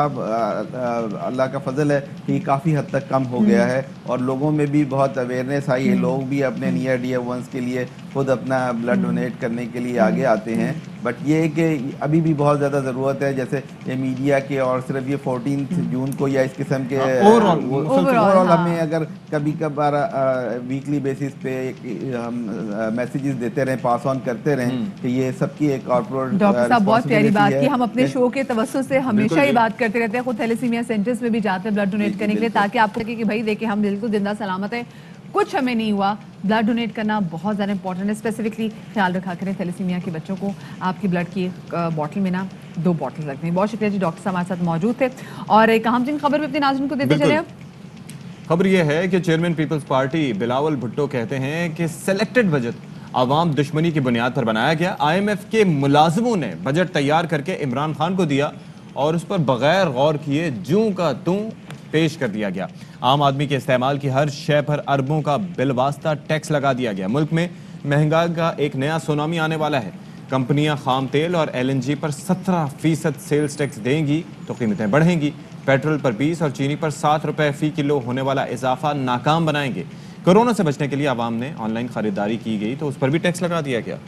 اللہ کا فضل ہے کہ یہ کافی حد تک کم ہو گیا ہے، اور لوگوں میں بھی بہت اویئرنیس آئی ہے. لوگ بھی اپنے نیئر ڈیئر ونس کے لیے خود اپنا بلڈ ڈونیٹ کرنے کے لیے آگے آتے ہیں. بٹ یہ کہ ابھی بھی بہت زیادہ ضرورت ہے، جیسے یہ میڈیا کے، اور صرف یہ 14 جون کو یا اس قسم کے اوور آل ہمیں اگر کبھی کبھار ویکلی بیسس پہ ہم میسیجز دیتے رہیں، پاس آن کرتے رہیں کہ یہ سب کی ایک کارپوریٹ. ڈاکٹر صاحب بہت پیاری بات کی. ہم اپنے شو کے توسط سے ہمیشہ یہ بات کرتے رہتے ہیں، خود تھیلیسیمیا سینٹرز میں بھی جاتے ہیں بلڈ ڈونیٹ کرنے کے لیے، تاکہ آپ کو لگے کہ بھائی دیکھیں ہم بالکل زندہ سلامت ہیں، کچھ ہمیں نہیں ہوا. بلڈ ڈونیٹ کرنا بہت زیادہ امپورٹنٹ ہے. اسپیسیفکلی خیال رکھا کریں تھیلیسیمیا کے بچوں کو، آپ کی بلڈ کی بوٹل میں نا 2 بوٹل رکھتے ہیں. بہت شکریہ جی، ڈاکٹر صاحب ہمارے ساتھ موجود تھے. اور ایک اہم ترین خبر بھی اپنے ناظرین کو دیتے چلے. خبر یہ ہے کہ chairman Peoples Party Bilawal Bhutto کہتے ہیں کہ سلیکٹڈ بجٹ عوام دشمنی کی بنیاد پر بنایا گیا. IMF کے ملازموں نے بجٹ تیار کر کے عمران خان کو دیا اور اس پر بغیر غور کیے جوں کا توں پیش کر دیا گیا. عام آدمی کے استعمال کی ہر شے پر اربوں کا بالواسطہ ٹیکس لگا دیا گیا. ملک میں مہنگائی کا ایک نیا سونامی آنے والا ہے. कंपनियां खाम तेल और LNG पर 17% सेल्स टैक्स देंगी तो कीमतें बढ़ेंगी। पेट्रोल पर 20 और चीनी पर 7 रुपए फी किलो होने वाला इजाफा नाकाम बनाएंगे। कोरोना से बचने के लिए आवाम ने ऑनलाइन खरीदारी की गई तो उस पर भी टैक्स लगा दिया गया।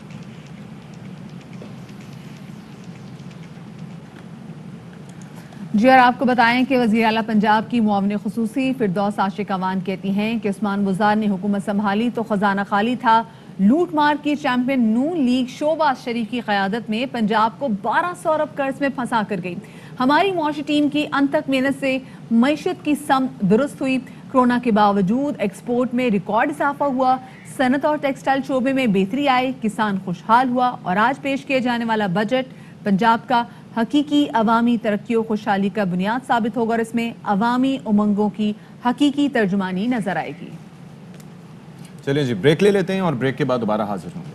जी और आपको बताएं कि वज़ीर आला पंजाब की मुआविन खुसूसी फिरदौस आशिक अवान कहती हैं कि उस्मान बुज़दार ने हुकूमत संभाली तो खजाना खाली था। लूट मार की चैंपियन नून लीग शोबाज शरीफ की क़यादत में पंजाब को 1200 अरब कर्ज में फंसा कर गई। हमारी मुआशी टीम की अनथक मेहनत से मईशत की समत दुरुस्त हुई। कोरोना के बावजूद एक्सपोर्ट में रिकॉर्ड इजाफा हुआ। सनत और टेक्सटाइल शोबे में बेहतरी आई। किसान खुशहाल हुआ। और आज पेश किए जाने वाला बजट पंजाब का हकीकी अवामी तरक्की और खुशहाली का बुनियाद साबित होगा और इसमें अवामी उमंगों की हकीकी तर्जुमानी नजर आएगी। चलिए जी ब्रेक ले लेते हैं और ब्रेक के बाद दोबारा हाजिर होंगे।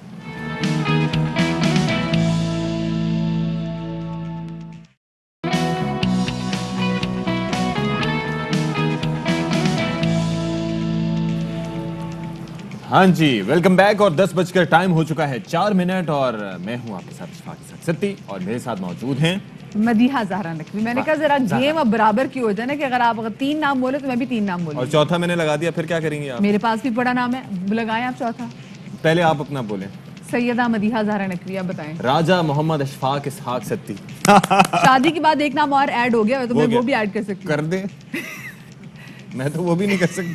हाँ जी वेलकम बैक और 10 बजकर टाइम हो चुका है 4 मिनट और मैं हूं आपके साथ इशफाक के साथ सत्ती और मेरे साथ मौजूद हैं मदीहा ज़हरा नकवी। मैंने कहा जरा गेम अब बराबर की हो जाए ना कि अगर आप 3 नाम बोले तो मैं भी 3 नाम बोलूं। और चौथा मैंने लगा दिया फिर क्या करेंगे आप? मेरे पास भी बड़ा नाम है, लगाएं आप चौथा। पहले आप अपना बोलें। सैयदा मदीहा ज़हरा नकवी, आप बताएं। राजा मोहम्मद इशफाक इसहाक सत्ती। शादी के बाद एक नाम और ऐड हो गया तो मैं वो भी ऐड कर सकती हूँ। कर दे। मैं तो वो भी नहीं कर सकती।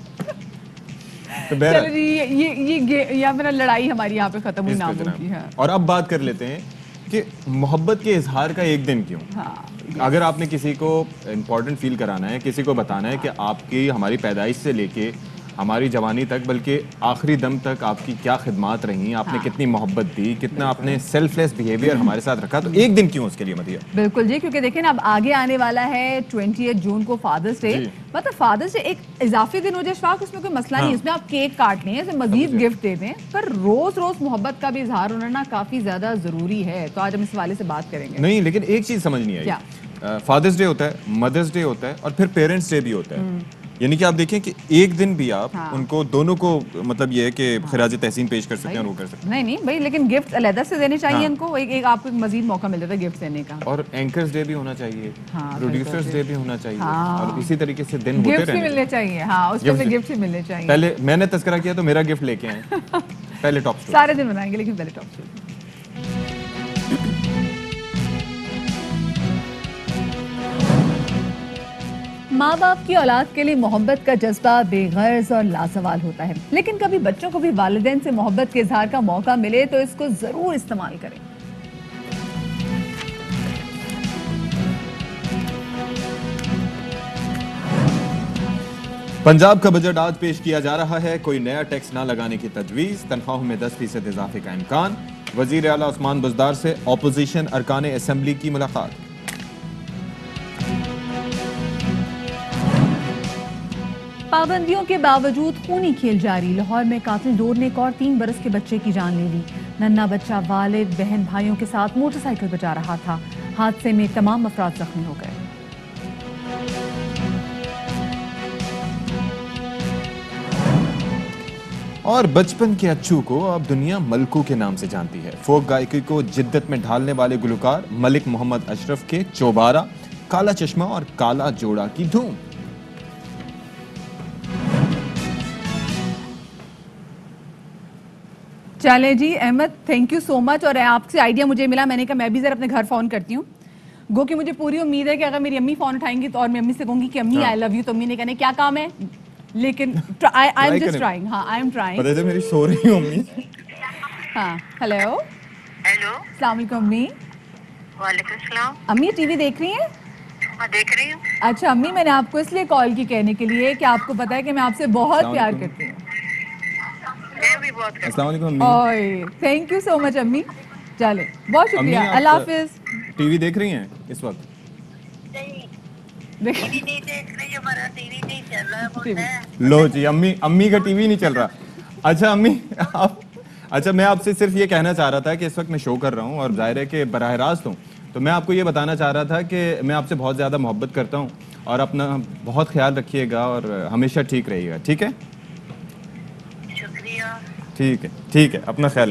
तो चलो जी ये मेरा लड़ाई हमारी यहाँ पे खत्म हुई नामों की है। और अब बात कर लेते हैं कि मोहब्बत के इजहार का एक दिन क्यों? हाँ, अगर आपने किसी को इम्पोर्टेंट फील कराना है, किसी को बताना है कि आपकी हमारी पैदाइश से लेके हमारी जवानी तक बल्कि आखिरी दम तक आपकी क्या खिदमात रही, आपने कितनी मोहब्बत दी, कितना आपने सेल्फलेस बिहेवियर हमारे साथ रखा, तो एक दिन क्यों उसके लिए मदिया? बिल्कुल जी, क्योंकि देखें ना अब आगे आने वाला है 28 जून को फादर्स डे। मतलब फादर्स डे एक इजाफी दिन हो जाए शफाक, उसमें कोई मसला नहीं, इसमें आप केक काट लें, इसमें मजीद गिफ्ट दे दें, पर रोज रोज मोहब्बत का भी इजहार होना ना काफी ज्यादा जरूरी है। तो आज हम इस हवाले से बात करेंगे। नहीं लेकिन एक चीज समझ नहीं आई, फादर्स डे होता है, मदर्स डे होता है और फिर पेरेंट्स डे भी होता है। यानी कि आप देखें कि एक दिन भी आप उनको दोनों को मतलब ये है कि खिराज तहसीन पेश कर सकते हैं और वो कर सकते हैं। नहीं भाई, लेकिन गिफ्ट अलग से देने चाहिए इनको, एक आपको एक मजीद मौका मिल जाता है गिफ्ट देने का। और एंकर्स डे भी होना चाहिए, प्रोड्यूसर्स डे भी होना चाहिए और इसी तरीके से दिन होते गिफ्ट भी मिलने चाहिए। हाँ, उसके लिए गिफ्ट भी मिलने चाहिए। पहले मैंने तस्करा किया तो मेरा गिफ्ट लेके आए। पहले टॉप स्टोरी सारे दिन बनाएंगे लेकिन पहले टॉप स्टोरी। माँ बाप की औलाद के लिए मोहब्बत का जज्बा बेगर्ज और लाजवाल होता है, लेकिन कभी बच्चों को भी वालिदैन से मोहब्बत के इजहार का मौका मिले तो इसको जरूर इस्तेमाल करें। पंजाब का बजट आज पेश किया जा रहा है। कोई नया टैक्स ना लगाने की तजवीज, तनख्वाहों में 10% इजाफे का इम्कान। वजीर आला उस्मान बुज़दार से ऑपोजिशन अरकान असेंबली की मुलाकात। पाबंदियों के बावजूद खूनी खेल जारी। लाहौर में कातिल डोर ने एक और 3 बरस के बच्चे की जान ले ली। नन्हा बच्चा वालिद बहन भाइयों के साथ मोटरसाइकिल पर जा रहा था। हादसे में तमाम अफराद जख्मी हो गए। और बचपन के अच्छू को अब दुनिया मलकू के नाम से जानती है। फोक गायकी को जिद्दत में ढालने वाले गुलकार मलिक मोहम्मद अशरफ के चौबारा, काला चश्मा और काला जोड़ा की धूम। चले जी Ahmad, thank you so much. और आपसे आइडिया मुझे मिला, मैंने कहा मैं भी जरा अपने घर फोन करती हूँ। गो कि मुझे पूरी उम्मीद है कि अगर मेरी अम्मी फोन उठाएंगी तो और मैं अम्मी से कहूंगी कि अम्मी आई लव यू, तो अम्मी ने कहना क्या काम है, लेकिन आई एम जस्ट ट्राइंग। हाँ, आई एम ट्राइंग। पता है मेरी सो रही हूँ अम्मी। हाँ, हेलो अस्सलाम वालेकुम अम्मी। वालेकुम सलाम। अम्मी टीवी देख रही हैं? हाँ, देख रही हूँ। अच्छा अम्मी, मैंने आपको इसलिए कॉल की कहने के लिए कि आपको पता है कि मैं आपसे बहुत प्यार करती हूँ। अस्सलाम वालेकुम अम्मी। थैंक यू सो मच अम्मी। चले, बहुत शुक्रिया, अल्लाह हाफिज। टीवी देख रही हैं इस वक्त? लो जी, अम्मी का टीवी नहीं चल रहा। अच्छा अम्मी आप, अच्छा मैं आपसे सिर्फ ये कहना चाह रहा था कि इस वक्त मैं शो कर रहा हूँ और जाहिर है कि बराह रास्त हूँ, तो मैं आपको ये बताना चाह रहा था कि मैं आपसे बहुत ज़्यादा मोहब्बत करता हूँ और अपना बहुत ख्याल रखिएगा और हमेशा ठीक रहिएगा। ठीक है? शुक्रिया। ठीक है, अपना ख्याल रखिए।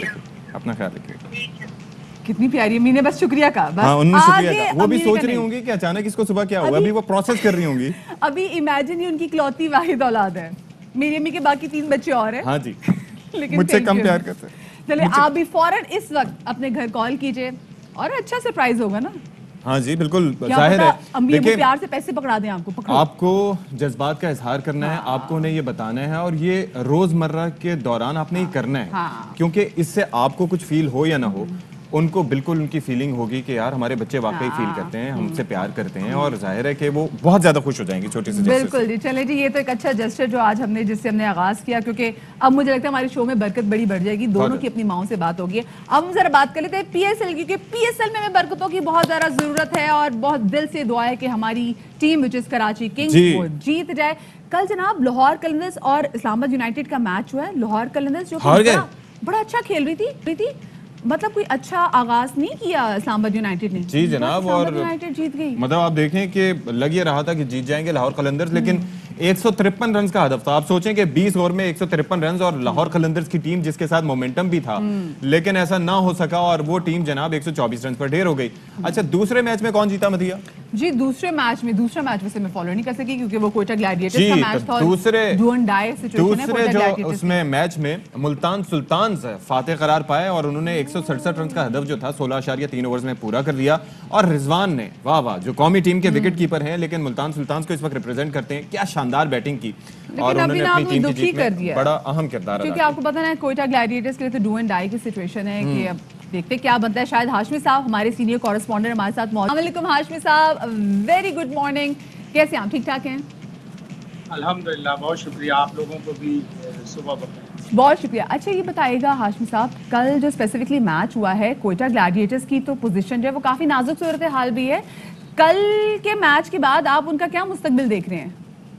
اپنا خیال رکھیے. کتنی پیاری امی نے بس شکریہ کہا. ہاں انہوں نے شکریہ آگے کہا. وہ بھی امی نے سوچ کہا رہی نہیں. ہوں گی کہ اچانک اس کو صبح کیا ہوا, ابھی وہ پروسیس کر رہی ہوں گی. ابھی امیجن ہی ان کی اکلوتی واحد اولاد ہے. میری امی کے باقی 3 بچے اور ہیں. ہاں جی, لیکن مجھ سے کم پیار کرتے ہیں. چلے آپ بھی فوراً اس وقت اپنے گھر کال کیجئے اور اچھا سرپرائز ہوگا نا. ہاں جی بالکل, کیا ظاہر پتا ہے. امی ابو دیکھیں پیار سے پیسے پکڑا دیں آپ کو. پکڑو. آپ کو جذبات کا اظہار کرنا ہے, آپ کو انہیں یہ بتانا ہے, اور یہ روزمرہ کے دوران آپ نے یہ کرنا ہے, کیونکہ اس سے آپ کو کچھ فیل ہو یا نہ ہو, ان کو بالکل ان کی فیلنگ ہوگی کہ یار ہمارے بچے واقعی فیل کرتے ہیں, ہم سے پیار کرتے ہیں, اور ظاہر ہے کہ وہ بہت زیادہ خوش ہو جائیں گے چھوٹے سے. بالکل جی. چلے جی, یہ تو ایک اچھا جسٹر جو آج ہم نے جس سے ہم نے آغاز کیا, کیونکہ اب مجھے لگتا ہے ہمارے شو میں برکت بڑی بڑھ جائے گی. دونوں کی اپنی ماؤں سے بات ہوگی. اب ہم ذرا بات کر لیتے ہیں پی ایس ایل کی, کیونکہ پی ایس ایل میں ہمیں برکتوں کی بہت زیادہ ضرورت ہے, اور بہت دل سے دعا ہے کہ ہماری team which is Karachi Kings وہ جیت جائے. کل جناب لاہور قلندرز اور اسلام آباد یونائٹیڈ کا میچ ہوا ہے. لاہور قلندرز جو بڑا اچھا کھیل رہی تھی, مطلب کوئی اچھا آغاز نہیں کیا اسلام آباد یونائٹیڈ نے. جی جناب, اور یونائٹیڈ جیت گئی. مطلب آپ دیکھیں کہ لگ یہ رہا تھا کہ جیت جائیں گے لاہور قلندرز, لیکن 153 رنز کا ہدف تھا. آپ سوچیں کہ 20 اوور میں 153 رنز, اور لاہور قلندرز کی ٹیم جس کے ساتھ مومنٹم بھی تھا, لیکن ایسا نہ ہو سکا, اور وہ ٹیم جناب 124 رنز پر ڈھیر ہو گئی. اچھا دوسرے میچ میں کون جیتا مدیہ؟ جی دوسرا میچ ویسے میں فالو نہیں کر سکی کیونکہ وہ کوئٹہ گلیڈیٹرز کا میچ تھا. ڈو اینڈ ڈائی سچویشن ہے. دوسرے جو اس میں میچ میں ملتان سلطانز فاتح قرار پائے, اور انہوں نے 167 رنز کا ہدف جو تھا 16.3 اوورز میں پورا کر لیا. اور رضوان نے واہ واہ, جو قومی ٹیم کے وکٹ کیپر ہیں لیکن ملتان سلطانز کو اس وقت ریپرزینٹ کرتے ہیں, کیا شاندار بیٹنگ کی, اور انہوں نے اپنی ٹیم کی جیت میں بڑا اہم کردار ادا کیا. کیونکہ آپ کو پتہ ہے کوئٹہ گلیڈیٹرز کے لیے تو ڈو اینڈ ڈائی کی سچویشن ہے کہ اب دیکھتے کیا بنتا ہے. شاید ہاشمی صاحب ہمارے سینئر کورسپونڈنٹ ہمارے ساتھ موجود. السلام علیکم ہاشمی صاحب, ویری گڈ مارننگ, کیسے ہیں آپ؟ ٹھیک ٹھاک ہیں؟ الحمدللہ, بہت شکریہ. آپ لوگوں کو بھی صبح بخیر. بہت شکریہ. اچھا یہ بتائیے گا ہاشمی صاحب, کل جو اسپیسیفکلی میچ ہوا ہے کوئٹہ گلیڈیٹرز کی تو پوزیشن جو ہے وہ کافی نازک صورتحال بھی ہے. کل کے میچ کے بعد آپ ان کا کیا مستقبل دیکھ رہے ہیں؟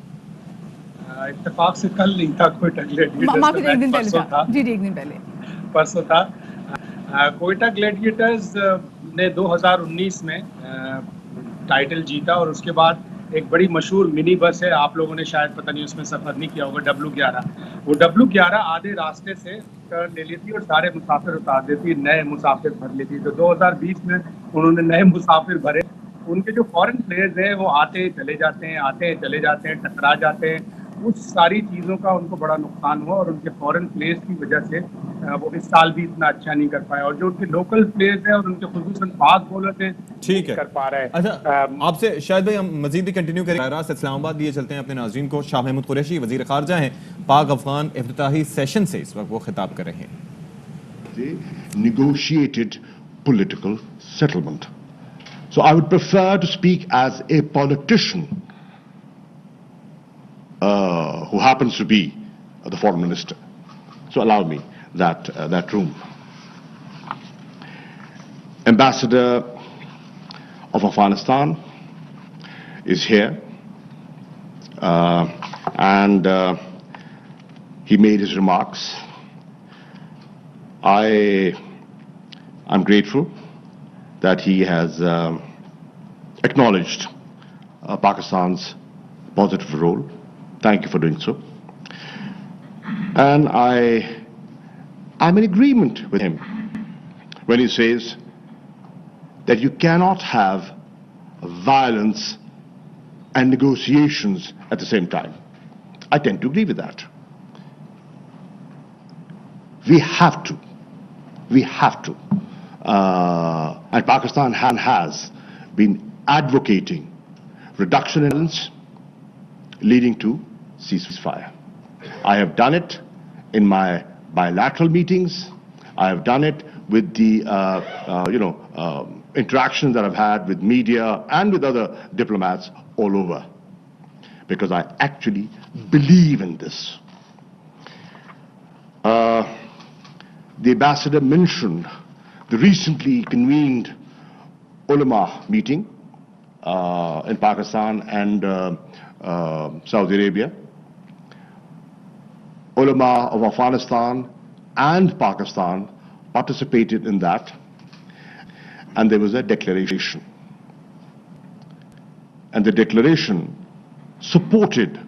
اتفاق سے کل نہیں تھا کوئٹہ گلیڈیٹرز, ایک دن پہلے تھا. جی ایک دن پہلے پرسوں تھا. کوئٹہ گلیڈیٹرز نے 2019 میں ٹائٹل جیتا, اور اس کے بعد ایک بڑی مشہور منی بس ہے, آپ لوگوں نے شاید پتہ نہیں اس میں سفر نہیں کیا ہوگا, W11. وہ W11 آدھے راستے سے ٹرن لے لیتی اور سارے مسافر اتار دیتی, نئے مسافر بھر لیتی. تو 2020 میں انہوں نے نئے مسافر بھرے. ان کے جو فورن پلیئرز ہیں وہ آتے چلے جاتے ہیں, ٹکرا جاتے ہیں. اس ساری چیزوں کا ان کو بڑا نقصان ہوا, اور ان کے فورن پلیئرز کی وجہ سے وہ اس سال بھی اتنا اچھا نہیں کر پائے, اور جو ان کے لوکل پلیئرز ہیں اور ان کے خصوصاً فاسٹ بولرز ہیں ٹھیک ہے کر پا رہے ہیں. اچھا آپ سے شاید بھائی ہم مزید بھی کنٹینیو کریں. راست اسلام آباد لیے چلتے ہیں اپنے ناظرین کو. شاہ محمود قریشی وزیر خارجہ ہیں, پاک افغان افتتاحی سیشن سے اس وقت وہ خطاب کر رہے ہیں. Negotiated political settlement. So I would prefer to speak as a politician who happens to be the foreign minister. So allow me that room. Ambassador of Afghanistan is here, and he made his remarks. I'm grateful that he has acknowledged Pakistan's positive role. Thank you for doing so. And I'm in agreement with him when he says that you cannot have violence and negotiations at the same time. I tend to agree with that. We have to. And Pakistan has been advocating reduction in violence leading to ceasefire. I have done it in my bilateral meetings. I have done it with the interactions that I've had with media and with other diplomats all over, because I actually believe in this. The ambassador mentioned the recently convened ulama meeting in Pakistan and Saudi Arabia. Ulama of Afghanistan and Pakistan participated in that, and there was a declaration. And the declaration supported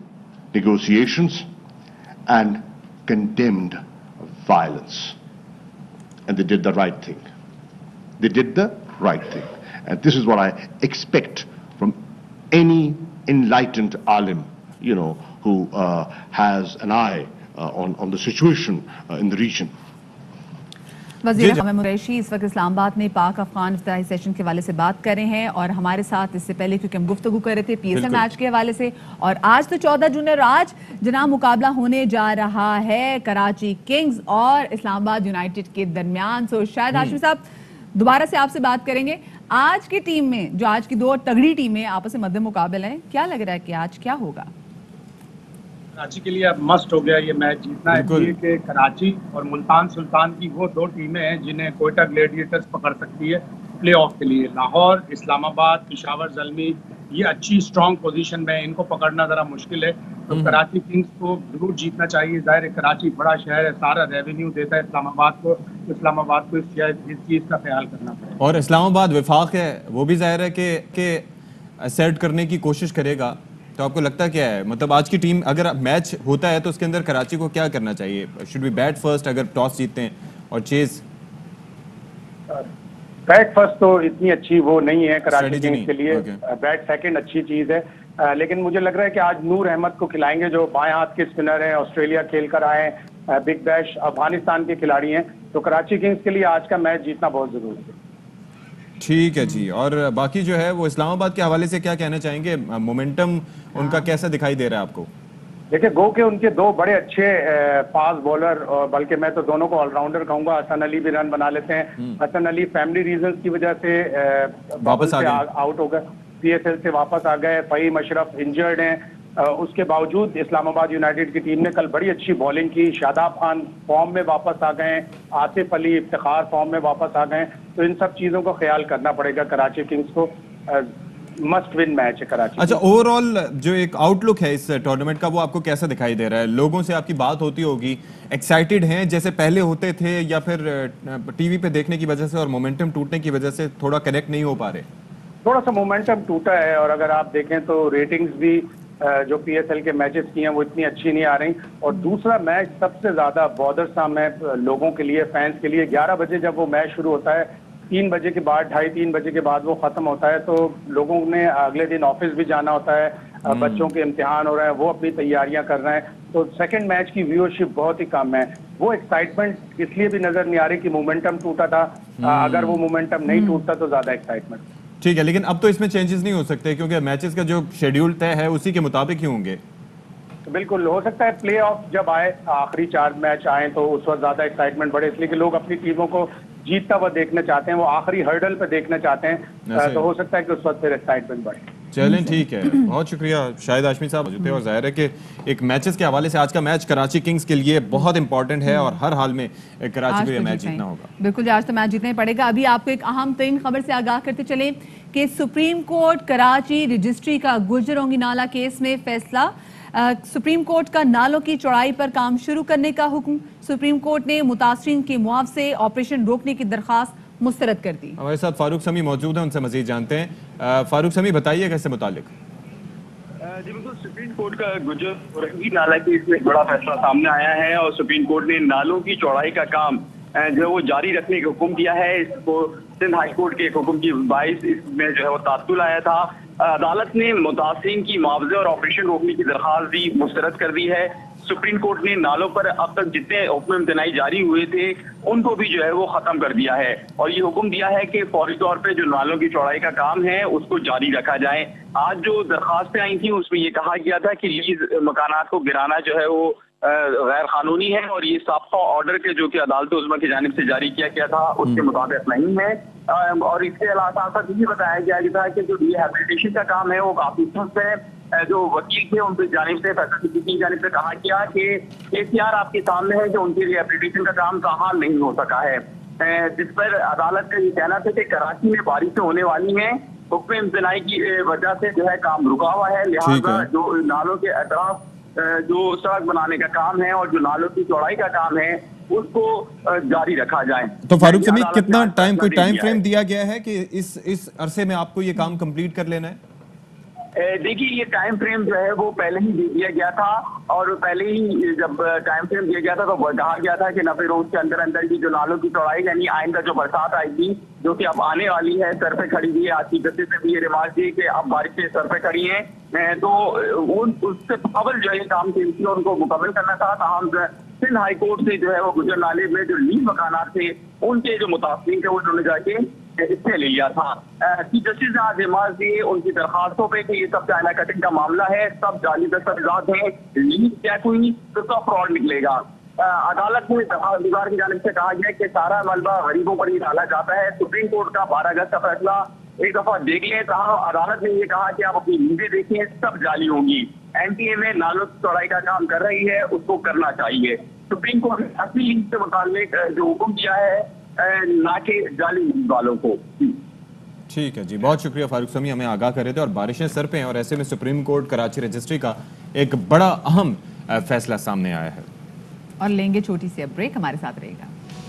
negotiations and condemned violence. and they did the right thing. They did the right thing. And this is what I expect from any enlightened alim, you know, who has an eye on the situation in the region. वज़ीर महमूद कुरैशी इस वक्त इस्लामाबाद में पाक Afghan इफ्ताही session के हवाले से बात कर रहे हैं और हमारे साथ इससे पहले क्योंकि हम गुफ्तगू कर रहे थे पीएसएल मैच के हवाले से और आज तो 14 जून है और आज जनाब मुकाबला होने जा रहा है कराची किंग्स और इस्लामाबाद यूनाइटेड के दरमियान। सो शायद हाशिम साहब दोबारा से आपसे बात करेंगे। आज की टीम में जो आज की दो तगड़ी टीमें आपस में मद्दे मुकाबले हैं, क्या लग रहा है कि आज क्या होगा? कराची के लिए अब मस्ट हो गया ये मैच जीतना, इसलिए कि कराची और मुल्तान सुल्तान की वो दो टीमें हैं जिन्हें कोयटा ग्लेडिएटर्स पकड़ सकती है प्लेऑफ के लिए। लाहौर, इस्लामाबाद, पेशावर ज़ल्मी ये अच्छी स्ट्रॉन्ग पोजीशन में है, इनको पकड़ना ज़रा मुश्किल है। तो कराची किंग्स को जरूर जीतना चाहिए। ज़ाहिर है कराची बड़ा शहर है, सारा रेवेन्यू देता है इस्लामाबाद को, तो इस्लामाबाद को इस चीज़ का ख्याल करना पड़ेगा। और इस्लामाबाद विफाक है, वो भी ज़ाहिर है कि सेट करने की कोशिश करेगा। तो आपको लगता क्या है, मतलब आज की टीम अगर मैच होता है तो उसके अंदर कराची को क्या करना चाहिए? शुड बी बैट फर्स्ट अगर टॉस जीतते हैं और चेज? बैट फर्स्ट तो इतनी अच्छी वो नहीं है कराची किंग्स के लिए, बैट सेकंड अच्छी चीज है। लेकिन मुझे लग रहा है कि आज नूर अहमद को खिलाएंगे जो बाएं हाथ के स्पिनर हैं, ऑस्ट्रेलिया खेल कर आए हैं, बिग बैश अफगानिस्तान के खिलाड़ी हैं। तो कराची किंग्स के लिए आज का मैच जीतना बहुत जरूरी है। ठीक है जी। और बाकी जो है वो इस्लामाबाद के हवाले से क्या कहना चाहेंगे? मोमेंटम उनका कैसा दिखाई दे रहा है आपको? देखिए गो के उनके दो बड़े अच्छे फास्ट बॉलर, और बल्कि मैं तो दोनों को ऑलराउंडर कहूंगा। हसन अली भी रन बना लेते हैं। हसन अली फैमिली रीजंस की वजह से वापस आउट हो गए, पीएसएल से वापस आ गए। फहीम अशरफ इंजर्ड हैं, उसके बावजूद इस्लामाबाद यूनाइटेड की टीम ने कल बड़ी अच्छी बॉलिंग की। शादाब खान फॉर्म में वापस आ गए, आसिफ अली इफ्तिखार फॉर्म में वापस आ गए। तो इन सब चीजों का ख्याल करना पड़ेगा कराची किंग्स को। मस्ट विन मैच है कराची। अच्छा, ओवरऑल जो एक आउटलुक है इस टूर्नामेंट का वो आपको कैसा दिखाई दे रहा है? लोगों से आपकी बात होती होगी, एक्साइटेड हैं जैसे पहले होते थे, या फिर टीवी पे देखने की वजह से और मोमेंटम टूटने की वजह से थोड़ा कनेक्ट नहीं हो पा रहे? थोड़ा सा मोमेंटम टूटा है, और अगर आप देखें तो रेटिंग्स भी जो पीएसएल के मैचेस की हैं वो इतनी अच्छी नहीं आ रही। और दूसरा मैच सबसे ज्यादा बॉदरसम है लोगों के लिए, फैंस के लिए। 11 बजे जब वो मैच शुरू होता है, 3 बजे के बाद, 2:30-3 बजे के बाद वो खत्म होता है। तो लोगों ने अगले दिन ऑफिस भी जाना होता है, बच्चों के इम्तिहान हो रहे हैं, वो अपनी तैयारियां कर रहे हैं। तो सेकंड मैच की व्यूअरशिप बहुत ही कम है। वो एक्साइटमेंट इसलिए भी नजर नहीं आ रही कि मोमेंटम टूटा था। अगर वो मोमेंटम नहीं टूटता तो ज्यादा एक्साइटमेंट। ठीक है, लेकिन अब तो इसमें चेंजेस नहीं हो सकते क्योंकि मैचेस का जो शेड्यूल तय है उसी के मुताबिक ही होंगे। बिल्कुल हो सकता है प्ले ऑफ जब आए, आखिरी 4 मैच आए तो उस वक्त ज्यादा एक्साइटमेंट बढ़े, इसलिए कि लोग अपनी टीमों को जीतता हुआ देखना चाहते हैं, वो आखिरी हर्डल पे देखना चाहते हैं। तो हो सकता है कि उस वक्त फिर एक्साइटमेंट बढ़े। चलें, ठीक है, बहुत शुक्रिया शाहिद हाशमी साहब मौजूद थे। और जाहिर है कि एक मैचेस के हवाले से आज का मैच कराची किंग्स के लिए बहुत इंपॉर्टेंट है और हर हाल में कराची को ये मैच जीतना होगा। बिल्कुल, आज तो मैच जीतना ही पड़ेगा। अभी आपको एक अहम तरीन खबर से आगाह करते चले कि सुप्रीम कोर्ट कराची रजिस्ट्री का गुजरोंगी नाला केस में फैसला। सुप्रीम कोर्ट का नालों की चौड़ाई पर काम शुरू करने का हुक्म। सुप्रीम कोर्ट ने मुतासरीन के मुआवजे ऑपरेशन रोकने की दरखास्त मुस्तरद कर दी। हमारे साथ फारूक समी मौजूद हैं, उनसे मजीद जानते हैं। फारूक समी, बताइएगा इससे मुतालिक। जी बिल्कुल, सुप्रीम कोर्ट का गुजरोंगी नाला केस में बड़ा फैसला सामने आया है और सुप्रीम कोर्ट ने नालों की चौड़ाई का काम जो वो जारी रखने का हुक्म दिया है। इसको सिंध हाई कोर्ट के एक हुक्म की 22 इसमें जो है वो तात्तुल आया था। अदालत ने मुतासरीन की मुआवजे और ऑपरेशन रोकने की दरखास्त भी मुस्तरद कर दी है। सुप्रीम कोर्ट ने नालों पर अब तक जितने हुक्म इम्तनाई जारी हुए थे उनको भी जो है वो खत्म कर दिया है और ये हुक्म दिया है कि फौरी तौर पे जो नालों की चौड़ाई का काम है उसको जारी रखा जाए। आज जो दरखास्तें आई थी उसमें ये कहा गया था कि लीज मकानात को गिराना जो है वो गैर कानूनी है और ये साब्ता ऑर्डर के जो कि अदालत उज़्मा की जानिब से जारी किया गया था उसके मुताबिक नहीं है। और इसके अलावा साथ ये बताया गया था कि जो रिहैबिलिटेशन का काम है वो काफी सुस्त है। जो वकील थे उनकी जानिब से, फैसल सिद्दीकी की जानिब से कहा गया कि केसीआर आपके सामने है कि उनकी रिहैबिलिटेशन का काम बहाल नहीं हो सका है, जिस पर अदालत का ये कहना था कि कराची में बारिशें होने वाली हैं, हुक्म इम्तनाई की वजह से जो है काम रुका हुआ है, लिहाजा जो नालों के अतराफ जो सड़क बनाने का काम है और जो नालों की चौड़ाई का काम है उसको जारी रखा जाए। तो फारूक समी, कितना टाइम, कोई टाइम फ्रेम दिया गया है कि इस अरसे में आपको ये काम कंप्लीट कर लेना है? देखिए ये टाइम फ्रेम जो है वो पहले ही दे दिया गया था, और पहले ही जब टाइम फ्रेम दिया गया था तो कहा गया था कि 90 रोज के अंदर अंदर की जो नालों की चौड़ाई यानी आइंदा जो बरसात आएगी जो कि अब आने वाली है, सर पे खड़ी हुई है। आज की गति से भी ये रिमार्क दी कि अब बारिशें सर पे खड़ी हैं, तो उससे काबल जो है काम कीमती उनको मुकम्मल करना था। ताहम सिंध हाई कोर्ट से जो है वो गुजर नाले में जो लीज मकानात थे उनके जो मुतासिरीन थे वो उन्होंने जाके हिस्से ले लिया था। चीफ जस्टिस ने आज रिमार्क दिए उनकी दरखास्तों पे कि ये सब चाइना कटिंग का मामला है, सब जाली दस्तावेजात हैं, लीज चेक हुई तो सब फ्रॉड निकलेगा। अदालत में दरखास्तदार की जानिब से कहा गया कि सारा मलबा गरीबों पर ही डाला जाता है। सुप्रीम कोर्ट का 12 अगस्त का फैसला एक दफा देख लें। कहा अदालत ने ये कहा कि आप अपनी लीजें देखिए, सब जाली होंगी। एनटीए में नालों की चौड़ाई का काम कर रही है, उसको करना चाहिए। सुप्रीम कोर्ट ने असली लीज से मुताल्लिक जो हुक्म किया है, ना कि जाली लीज वालों को। ठीक है जी, बहुत शुक्रिया फारूक समी, हमें आगाह कर रहे थे। और बारिशें सर पे हैं और ऐसे में सुप्रीम कोर्ट कराची रजिस्ट्री का एक बड़ा अहम फैसला सामने आया है। और लेंगे छोटी सी ब्रेक, हमारे साथ रहेगा।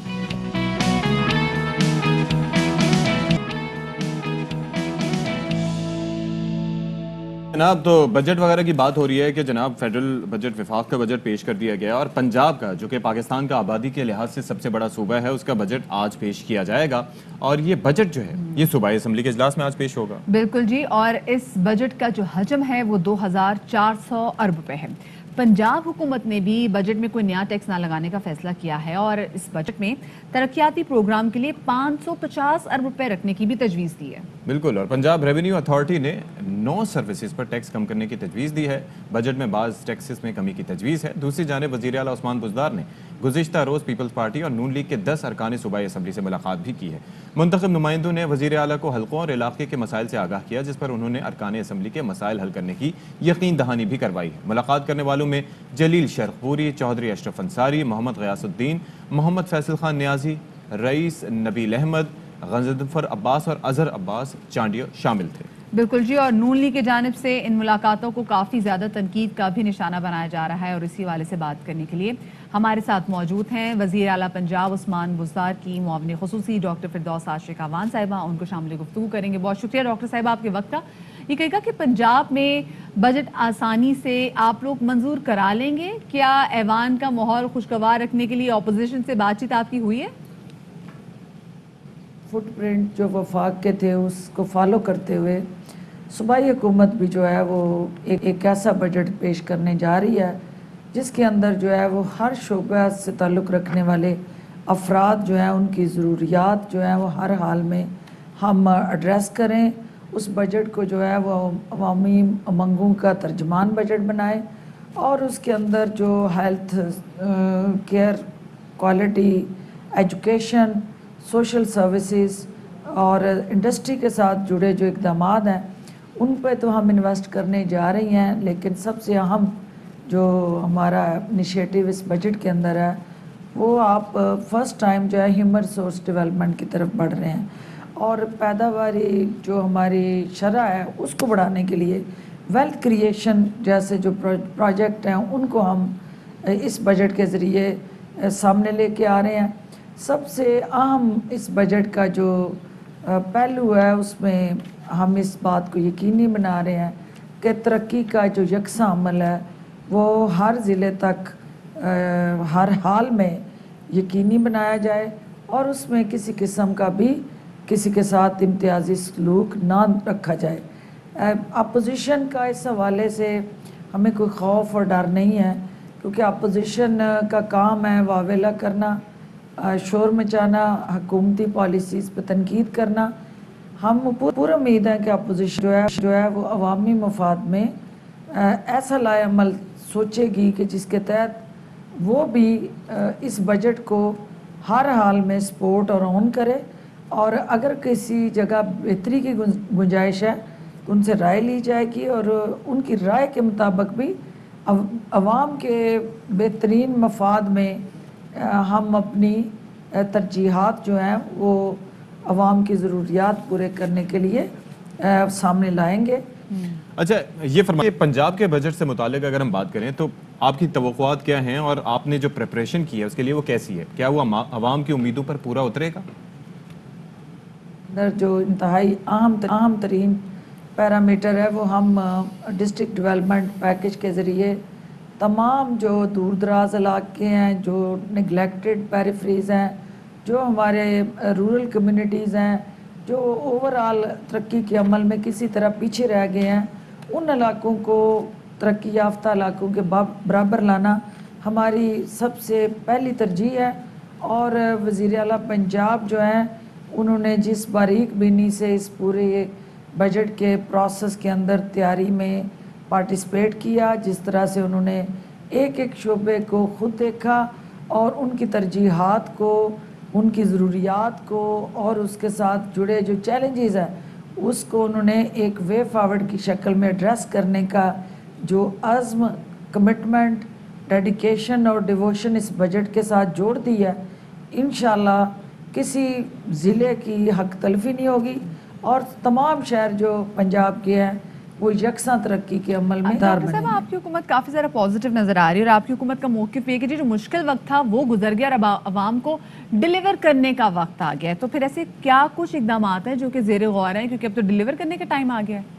जनाब, तो बजट वगैरह की बात हो रही है कि जनाब फेडरल बजट, विफाक का बजट पेश कर दिया गया और पंजाब का जो कि पाकिस्तान का आबादी के लिहाज से सबसे बड़ा सूबा है उसका बजट आज पेश किया जाएगा। और ये बजट जो है ये सूबाई असम्बली के इजलास में आज पेश होगा। बिल्कुल जी, और इस बजट का जो हजम है वो 2400 अरब रुपए है। पंजाब हुकूमत ने भी बजट में कोई नया टैक्स ना लगाने का फैसला किया है और इस बजट में तरक्याती प्रोग्राम के लिए 550 अरब रुपए रखने की भी तजवीज़ दी है। बिल्कुल, और पंजाब रेवेन्यू अथॉरिटी ने 9 सर्विसेज पर टैक्स कम करने की तजवीज़ दी है। बजट में बाज़ टैक्सेस में कमी की तजवीज़ है। दूसरी जानिब वज़ीर आला उस्मान बुज़दार ने गुज़िश्ता रोज़ पीपल्स पार्टी और नून लीग के 10 अरकान सूबाई असम्बली से मुलाकात भी की है। मुंतखब नुमाइंदों ने वज़ीर आला को हल्कों और इलाके के मसाइल से आगाह किया, जिस पर उन्होंने अरकान असम्बली के मसाइल हल करने की यकीन दहानी भी करवाई है। मुलाकात करने वालों में जलील शरखपूरी, चौधरी अशरफ अंसारी, मोहम्मद गयासुद्दीन, मोहम्मद फैसल खान न्याजी, रईस नबील अहमद, गंजफर अब्बास और अजहर अब्बास चांडियो शामिल थे। बिल्कुल जी, और नून लीग की जानिब से इन मुलाकातों को काफ़ी ज़्यादा तनकीद का भी निशाना बनाया जा रहा है और इसी वाले से बात करने के लिए हमारे साथ मौजूद हैं वज़ीर आला पंजाब उस्मान बुज़दार की मुआविन ख़ुसूसी डॉक्टर फिरदौस आशिक अवान साहिबा। उनको शामिल गुफ्तगू करेंगे। बहुत शुक्रिया डॉक्टर साहिबा आपके वक्त का। ये कहेगा कि पंजाब में बजट आसानी से आप लोग मंजूर करा लेंगे? क्या ऐवान का माहौल खुशगवार रखने के लिए अपोजिशन से बातचीत आपकी हुई है? फुटप्रिंट जो वफाक के थे उसको फॉलो करते हुए सूबाई हुकूमत भी जो है वो एक ऐसा बजट पेश करने जा रही है जिसके अंदर जो है वो हर शोबा से ताल्लुक़ रखने वाले अफराद जो हैं उनकी ज़रूरियात जो है वो हर हाल में हम एड्रेस करें। उस बजट को जो है वो अवामी उमंगों का तर्जमान बजट बनाए और उसके अंदर जो health care, quality education, social services और इंडस्ट्री के साथ जुड़े जो इक़दामात हैं उन पे तो हम इन्वेस्ट करने जा रही हैं, लेकिन सबसे अहम जो हमारा इनिशिएटिव इस बजट के अंदर है वो आप फर्स्ट टाइम जो है ह्यूमन रिसोर्स डेवलपमेंट की तरफ बढ़ रहे हैं और पैदावारी जो हमारी शरह है उसको बढ़ाने के लिए वेल्थ क्रिएशन जैसे जो प्रोजेक्ट हैं उनको हम इस बजट के ज़रिए सामने लेके आ रहे हैं। सबसे अहम इस बजट का जो पहलू है उसमें हम इस बात को यकीनी बना रहे हैं कि तरक्की का जो यकसा अमल है वो हर ज़िले तक हर हाल में यकीनी बनाया जाए और उसमें किसी किस्म का भी किसी के साथ इम्तियाजी सलूक ना रखा जाए। अपोजिशन का इस हवाले से हमें कोई खौफ और डर नहीं है क्योंकि अपोजिशन का काम है वावेला करना, शोर मचाना, हुकूमती पॉलिसीज़ पर तनकीद करना। हम पूरा उम्मीद है कि अपोजिशन जो है वो अवामी मफाद में ऐसा लाए अमल सोचेगी कि जिसके तहत वो भी इस बजट को हर हाल में सपोर्ट और ऑन करे और अगर किसी जगह बेहतरी की गुंजाइश है तो उनसे राय ली जाएगी और उनकी राय के मुताबिक भी अवाम के बेहतरीन मफाद में हम अपनी तरजीहात जो हैं वो अवाम की ज़रूरियात पूरे करने के लिए सामने लाएंगे। अच्छा, ये फरमाइए पंजाब के बजट से मुतालिक अगर हम बात करें तो आपकी तवक्कुआत क्या हैं और आपने जो प्रिपरेशन की है उसके लिए वो कैसी है? क्या वो अवाम की उम्मीदों पर पूरा उतरेगा? जो इंतहाई अहम तरीन पैरामीटर है वो हम डिस्ट्रिक्ट डेवलपमेंट पैकेज के ज़रिए तमाम जो दूर दराज इलाके हैं, जो निगलेक्टेड पेरिफेरीज़ हैं, जो हमारे रूरल कम्युनिटीज़ हैं, जो ओवरऑल तरक्की के अमल में किसी तरह पीछे रह गए हैं, उन इलाकों को तरक्की याफ्ता इलाकों के बराबर लाना हमारी सबसे पहली तरजीह है। और वज़ीर आला पंजाब जो हैं उन्होंने जिस बारीक बीनी से इस पूरे बजट के प्रोसेस के अंदर तैयारी में पार्टिसिपेट किया, जिस तरह से उन्होंने एक एक शोबे को ख़ुद देखा और उनकी तरजीहात को, उनकी ज़रूरियात को और उसके साथ जुड़े जो चैलेंजेस हैं उसको उन्होंने एक वे फॉरवर्ड की शक्ल में एड्रेस करने का जो अज़्म, कमिटमेंट, डेडिकेशन और डिवोशन इस बजट के साथ जोड़ दी है, इंशाल्लाह किसी ज़िले की हक तलफी नहीं होगी और तमाम शहर जो पंजाब के हैं वो यकसा तरक्की के अमल में दार डॉक्टर साहब, बनेंगे। आपकी हुकूमत काफ़ी ज़्यादा पॉजिटिव नज़र आ रही है और आपकी हुकूमत का मौक़िफ़ ये कि जो मुश्किल वक्त था वो गुजर गया और अब आवाम को डिलीवर करने का वक्त आ गया है। तो फिर ऐसे क्या कुछ इकदाम हैं जो कि ज़ेर गौर हैं, क्योंकि अब तो डिलीवर करने का टाइम आ गया है?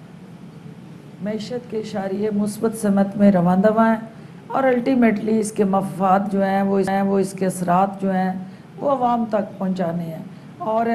मैशत के इशारे मुस्बत समत में रवां दवा हैं और अल्टीमेटली इसके मफाद जो हैं वो इसके असरात जो हैं वो आवाम तक पहुँचाने हैं। और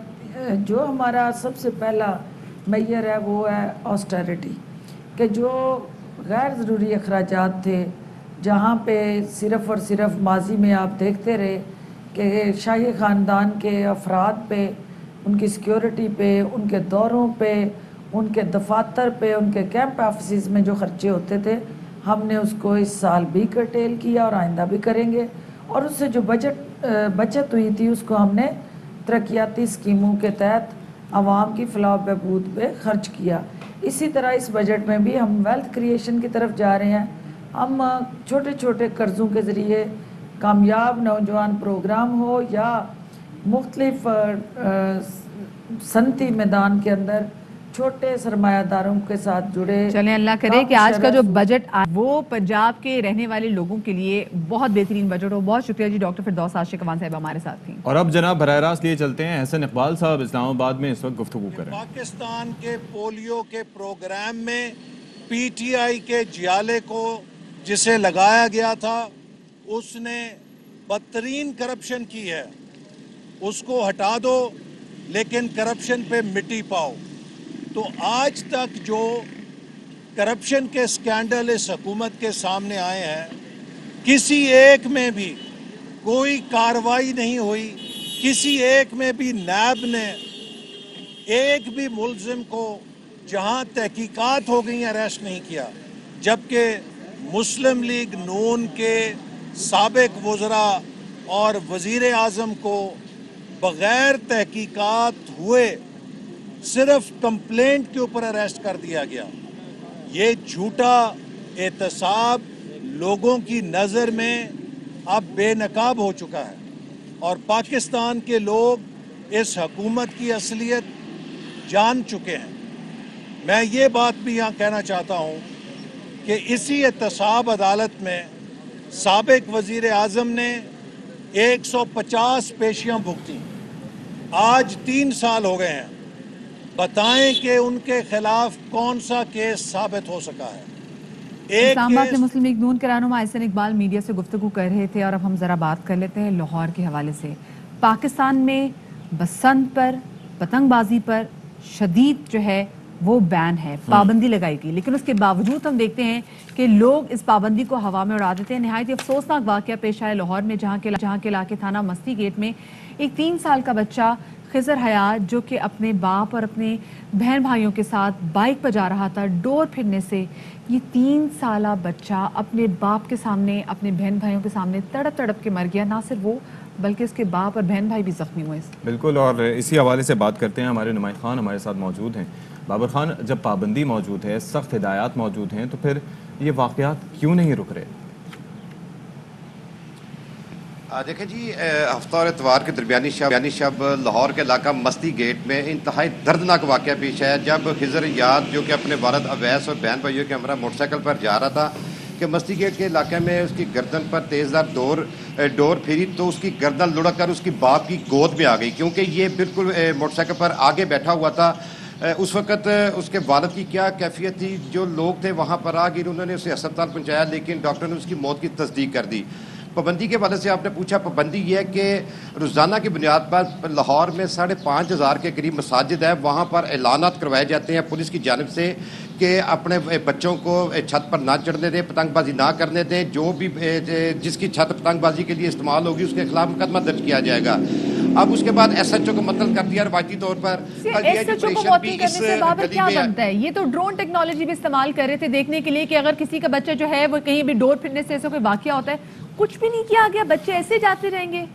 जो हमारा सबसे पहला मैयर है वो है ऑस्टेरिटी, कि जो गैर ज़रूरी अखराजात थे, जहाँ पे सिर्फ़ और सिर्फ माजी में आप देखते रहे कि शाही ख़ानदान के अफराद पे, उनकी सिक्योरिटी पे, उनके दौरों पे, उनके दफातर पे, उनके कैंप ऑफिस में जो खर्चे होते थे, हमने उसको इस साल भी कर्टेल किया और आइंदा भी करेंगे। और उससे जो बचत हुई थी उसको हमने तरक्याती स्कीमों के तहत आवाम की फलाह बहबूद पे खर्च किया। इसी तरह इस बजट में भी हम वेल्थ क्रिएशन की तरफ जा रहे हैं। हम छोटे छोटे कर्ज़ों के ज़रिए कामयाब नौजवान प्रोग्राम हो या मुख्तलिफ सनती मैदान के अंदर छोटे सरमायादारों के साथ जुड़े। चलें, अल्लाह करे कि आज का जो बजट वो पंजाब के रहने वाले लोगों के लिए बहुत बेहतरीन बजट हो। बहुत शुक्रिया जी डॉक्टर फिरदौस आशिक अवान साहब हमारे साथ थी। और अब जनाब बराह रास्त लिए चलते हैं, हसन इकबाल साहब इस्लामाबाद में इस वक्त गुफ्तगू कर रहे हैं। पाकिस्तान के पोलियो के प्रोग्राम में पीटीआई के जियाले को जिसे लगाया गया था उसने बदतरीन करप्शन की है, उसको हटा दो लेकिन करप्शन पे मिट्टी पाओ। तो आज तक जो करप्शन के स्कैंडल इस हुकूमत के सामने आए हैं, किसी एक में भी कोई कार्रवाई नहीं हुई, किसी एक में भी नैब ने एक भी मुलजिम को जहां तहकीकात हो गई अरेस्ट नहीं किया। जबकि मुस्लिम लीग नून के साबिक वज़रा और वज़ीर आज़म को बग़ैर तहकीकात हुए सिर्फ कंप्लेंट के ऊपर अरेस्ट कर दिया गया। ये झूठा एहतसाब लोगों की नज़र में अब बेनकाब हो चुका है और पाकिस्तान के लोग इस हुकूमत की असलियत जान चुके हैं। मैं ये बात भी यहाँ कहना चाहता हूँ कि इसी एहतसाब अदालत में साबिक वज़ीर आज़म ने 150 पेशियाँ भुगती। आज 3 साल हो गए हैं। बताएं कि उनके खिलाफ कौन सा केस साबित हो सका है। इस्लामाबाद में मुस्लिम लीग नून के रहनुमा हसन इकबाल मीडिया से गुफ्तगू कर रहे थे और अब हम ज़रा बात कर लेते हैं लाहौर के हवाले से। पाकिस्तान में बसंत पर, पतंगबाजी पर शदीद जो है वो बैन है, पाबंदी लगाई गई, लेकिन उसके बावजूद हम देखते हैं कि लोग इस पाबंदी को हवा में उड़ा देते हैं। नहायत ही अफसोसनाक वाक़या पेश आया लाहौर में, जहाँ के इलाके थाना मस्ती गेट में एक 3 साल का बच्चा खिजर हयात जो कि अपने बाप और अपने बहन भाइयों के साथ बाइक पर जा रहा था, डोर फिरने से ये 3 साला बच्चा अपने बाप के सामने, अपने बहन भाइयों के सामने तड़प तड़प के मर गया। ना सिर्फ वो बल्कि उसके बाप और बहन भाई भी जख्मी हुए। बिल्कुल, और इसी हवाले से बात करते हैं। हमारे नुमाइंद खान हमारे साथ मौजूद हैं। बाबर खान, जब पाबंदी मौजूद है, सख्त हिदायत मौजूद हैं, तो फिर ये वाक़यात क्यों नहीं रुक रहे? देखें जी, हफ्ता और इतवार के दरमियानी शब लाहौर के इलाका मस्ती गेट में इंतहाई दर्दनाक वाक़या पेश आया, जब खिजर याद जो कि अपने वालिद अवैस और बहन भाइयों के हमरा मोटरसाइकिल पर जा रहा था कि मस्ती गेट के इलाके में उसकी गर्दन पर तेज़दार डोर फिरी तो उसकी गर्दन लुढ़क कर उसकी बाप की गोद में आ गई, क्योंकि ये बिल्कुल मोटरसाइकिल पर आगे बैठा हुआ था। اس وقت اس کے والد کی کیا کیفیت تھی. جو لوگ تھے وہاں پر آ گئے, انہوں نے اسے ہسپتال پہنچایا, لیکن ڈاکٹر نے اس کی موت کی تصدیق کر دی. پابندی کے والے سے آپ نے پوچھا, پابندی یہ ہے کہ روزانہ کی بنیاد پر لاہور میں 5,500 کے قریب مساجد ہے, وہاں پر اعلانات کروائے جاتے ہیں پولیس کی جانب سے کہ اپنے بچوں کو چھت پر نہ چڑھنے دیں, پتنگ بازی نہ کرنے دیں, جو بھی جس کی چھت پتنگ بازی کے لیے استعمال ہوگی اس کے خلاف مقدمہ درج کیا جائے گا. اب اس کے بعد ایس ایچ او کو معطل کر دیا روایتی طور پر. ایس ایچ او کو معطل کرنے سے بابر کیا بنتا ہے؟ یہ تو ڈرون ٹیکنالوجی بھی استعمال کر رہے تھے دیکھنے کے لیے کہ اگر کسی کا بچہ جو ہے وہ کہیں بھی ڈور پھرنے سے ایسا کوئی واقعہ ہوتا ہے, کچھ بھی نہیں کیا گیا, بچے ایسے جاتے رہیں گے.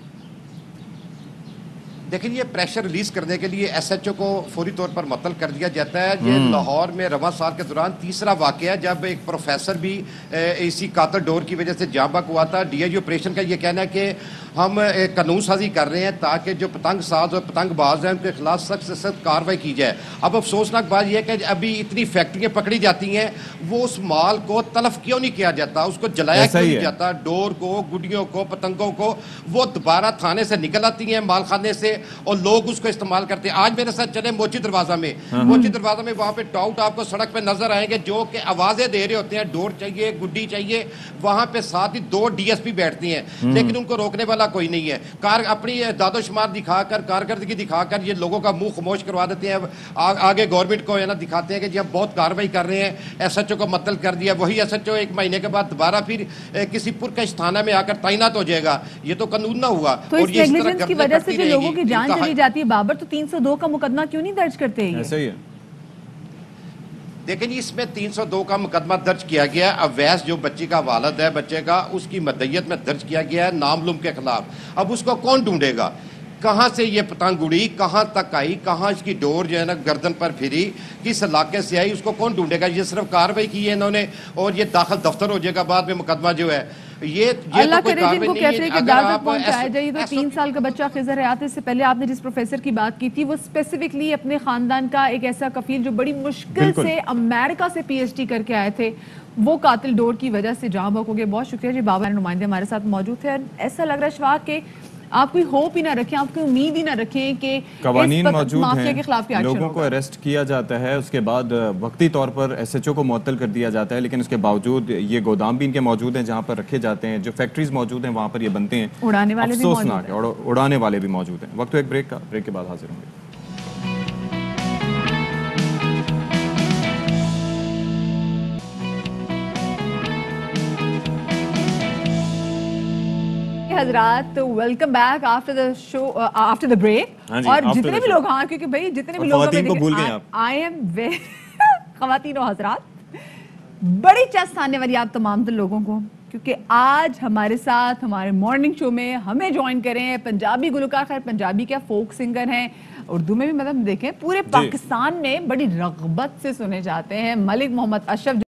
دیکھیں یہ پریشر ریلیز کرنے کے لیے ایس ایچ او کو فوری طور پر معطل کر دیا جاتا ہے. یہ لاہور میں رواں سال کے دوران تیسرا واقعہ ہے جب ایک پروفیسر بھی اسی قاتل ڈور کی وجہ سے جاں بحق ہوا تھا. ڈی آئی جی آپریشن کا یہ کہنا ہے کہ ہم قانون سازی کر رہے ہیں تاکہ جو پتنگ ساز اور پتنگ باز ہیں ان کے خلاف سخت سے سخت کارروائی کی جائے. اب افسوسناک بات یہ ہے کہ ابھی اتنی فیکٹریاں پکڑی جاتی ہیں, وہ اس مال کو تلف کیوں نہیں کیا جاتا, اس کو جلایا کیوں نہیں جاتا, ڈور کو, گڈیوں کو, پتنگوں کو, وہ دوبارہ تھانے سے نکل آتی ہیں مال خانے سے اور لوگ اس کو استعمال کرتے ہیں. آج میرے ساتھ چلے موچی دروازہ میں, موچی دروازہ میں وہاں پہ ٹاؤٹ آپ کو سڑک پہ نظر آئیں گے جو کہ آوازیں دے رہے ہوتے ہیں, ڈور چاہیے, گڈی چاہیے. وہاں پہ ساتھ ہی 2 ڈی ایس پی بیٹھتی ہیں, لیکن ان کو روکنے والا کوئی نہیں ہے. اپنی داد و شمار دکھا کر, کارکردگی دکھا کر یہ لوگوں کا منہ خاموش کروا دیتے ہیں. آگے گورنمنٹ کو دکھاتے ہیں کہ جی ہم بہت کارروائی کر رہے ہیں, ایس ایچ او کو معطل کر دیا. وہی ایس ایچ او 1 مہینے کے بعد دوبارہ پھر کسی پرکش تھانہ میں آ کر تعینات ہو جائے گا. یہ تو قانون نہ ہوا. تو اس نیگلیجنس کی وجہ سے جو لوگوں کی جان چلی جاتی ہے بابر, تو 302 کا مقدمہ کیوں نہیں درج کرتے؟ ایسا ہی ہے. دیکھیں جی اس میں 302 کا مقدمہ درج کیا گیا ہے. اویس جو بچی کا والد ہے بچے کا, اس کی مدعیت میں درج کیا گیا ہے نامعلوم کے خلاف. اب اس کو کون ڈھونڈے گا, کہاں سے یہ پتنگ اڑی, کہاں تک آئی, کہاں اس کی ڈور جو ہے نا گردن پر پھری, کس علاقے سے آئی, اس کو کون ڈھونڈے گا. یہ صرف کارروائی کی ہے انہوں نے اور یہ داخل دفتر ہو جائے گا بعد میں مقدمہ جو ہے. یہ اللہ کرے جن کو کیفے کے دار تک پہنچایا جائے. تو 3 سال کا بچہ خضر حیات, اس سے پہلے آپ نے جس پروفیسر کی بات کی تھی وہ اسپیسیفکلی اپنے خاندان کا ایک ایسا کفیل جو بڑی مشکل سے امریکہ سے پی ایچ ڈی کر کے آئے تھے, وہ قاتل ڈور کی وجہ سے جاں بحق ہو گئے. بہت شکریہ جی, بابا نمائندے ہمارے ساتھ موجود تھے. ایسا لگ رہا ہے شفاق کہ آپ کوئی ہوپ ہی نہ رکھیں, آپ کوئی امید ہی نہ رکھیں کہ قوانین موجود مافیا کے خلاف کیا لوگوں کو اریسٹ کیا جاتا ہے, اس کے بعد وقتی طور پر ایس ایچ او کو معطل کر دیا جاتا ہے, لیکن اس کے باوجود یہ گودام بھی ان کے موجود ہیں جہاں پر رکھے جاتے ہیں, جو فیکٹریز موجود ہیں وہاں پر یہ بنتے ہیں. اڑانے والے بھی موجود ہیں, اڑانے والے بھی موجود ہیں. وقت ایک بریک کا, بریک کے بعد حاضر ہوں گے. حضرات welcome back after the show, after the break. اور جتنے بھی لوگ, ہاں کیونکہ بھائی جتنے بھی لوگ آئی ایم خواتین و حضرات, بڑی چست آنے والی آپ تمام لوگوں کو, کیونکہ آج ہمارے ساتھ ہمارے مارننگ شو میں ہمیں جوائن کریں پنجابی گلوکار, خیر پنجابی کیا فوک سنگر ہیں, اردو میں بھی مطلب دیکھیں پورے پاکستان میں بڑی رغبت سے سنے جاتے ہیں, ملک محمد اشرف.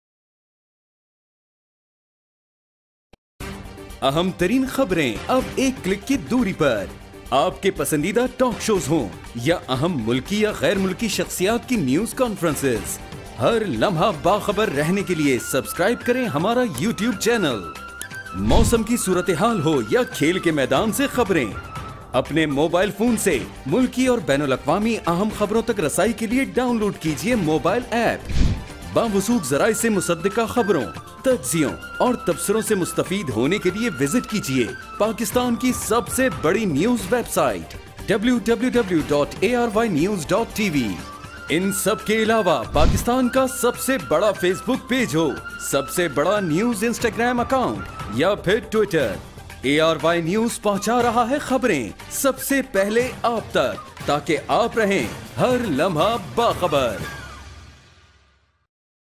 اہم ترین خبریں اب ایک کلک کی دوری پر. آپ کے پسندیدہ ٹاک شوز ہوں یا اہم ملکی یا غیر ملکی شخصیات کی نیوز کانفرنسز, ہر لمحہ باخبر رہنے کے لیے سبسکرائب کریں ہمارا یوٹیوب چینل. موسم کی صورتحال ہو یا کھیل کے میدان سے خبریں, اپنے موبائل فون سے ملکی اور بین الاقوامی اہم خبروں تک رسائی کے لیے ڈاؤن لوڈ کیجیے موبائل ایپ. باوثوق ذرائع سے مصدقہ خبروں, تجزیوں اور تبصروں سے مستفید ہونے کے لیے وزٹ کیجیے پاکستان کی سب سے بڑی نیوز ویب سائٹ www.arYnews.tv. ان سب کے علاوہ پاکستان کا سب سے بڑا فیس بک پیج ہو, سب سے بڑا نیوز انسٹاگرام اکاؤنٹ یا پھر ٹویٹر, ARY نیوز پہنچا رہا ہے خبریں سب سے پہلے آپ تک, تاکہ آپ رہیں ہر لمحہ باخبر.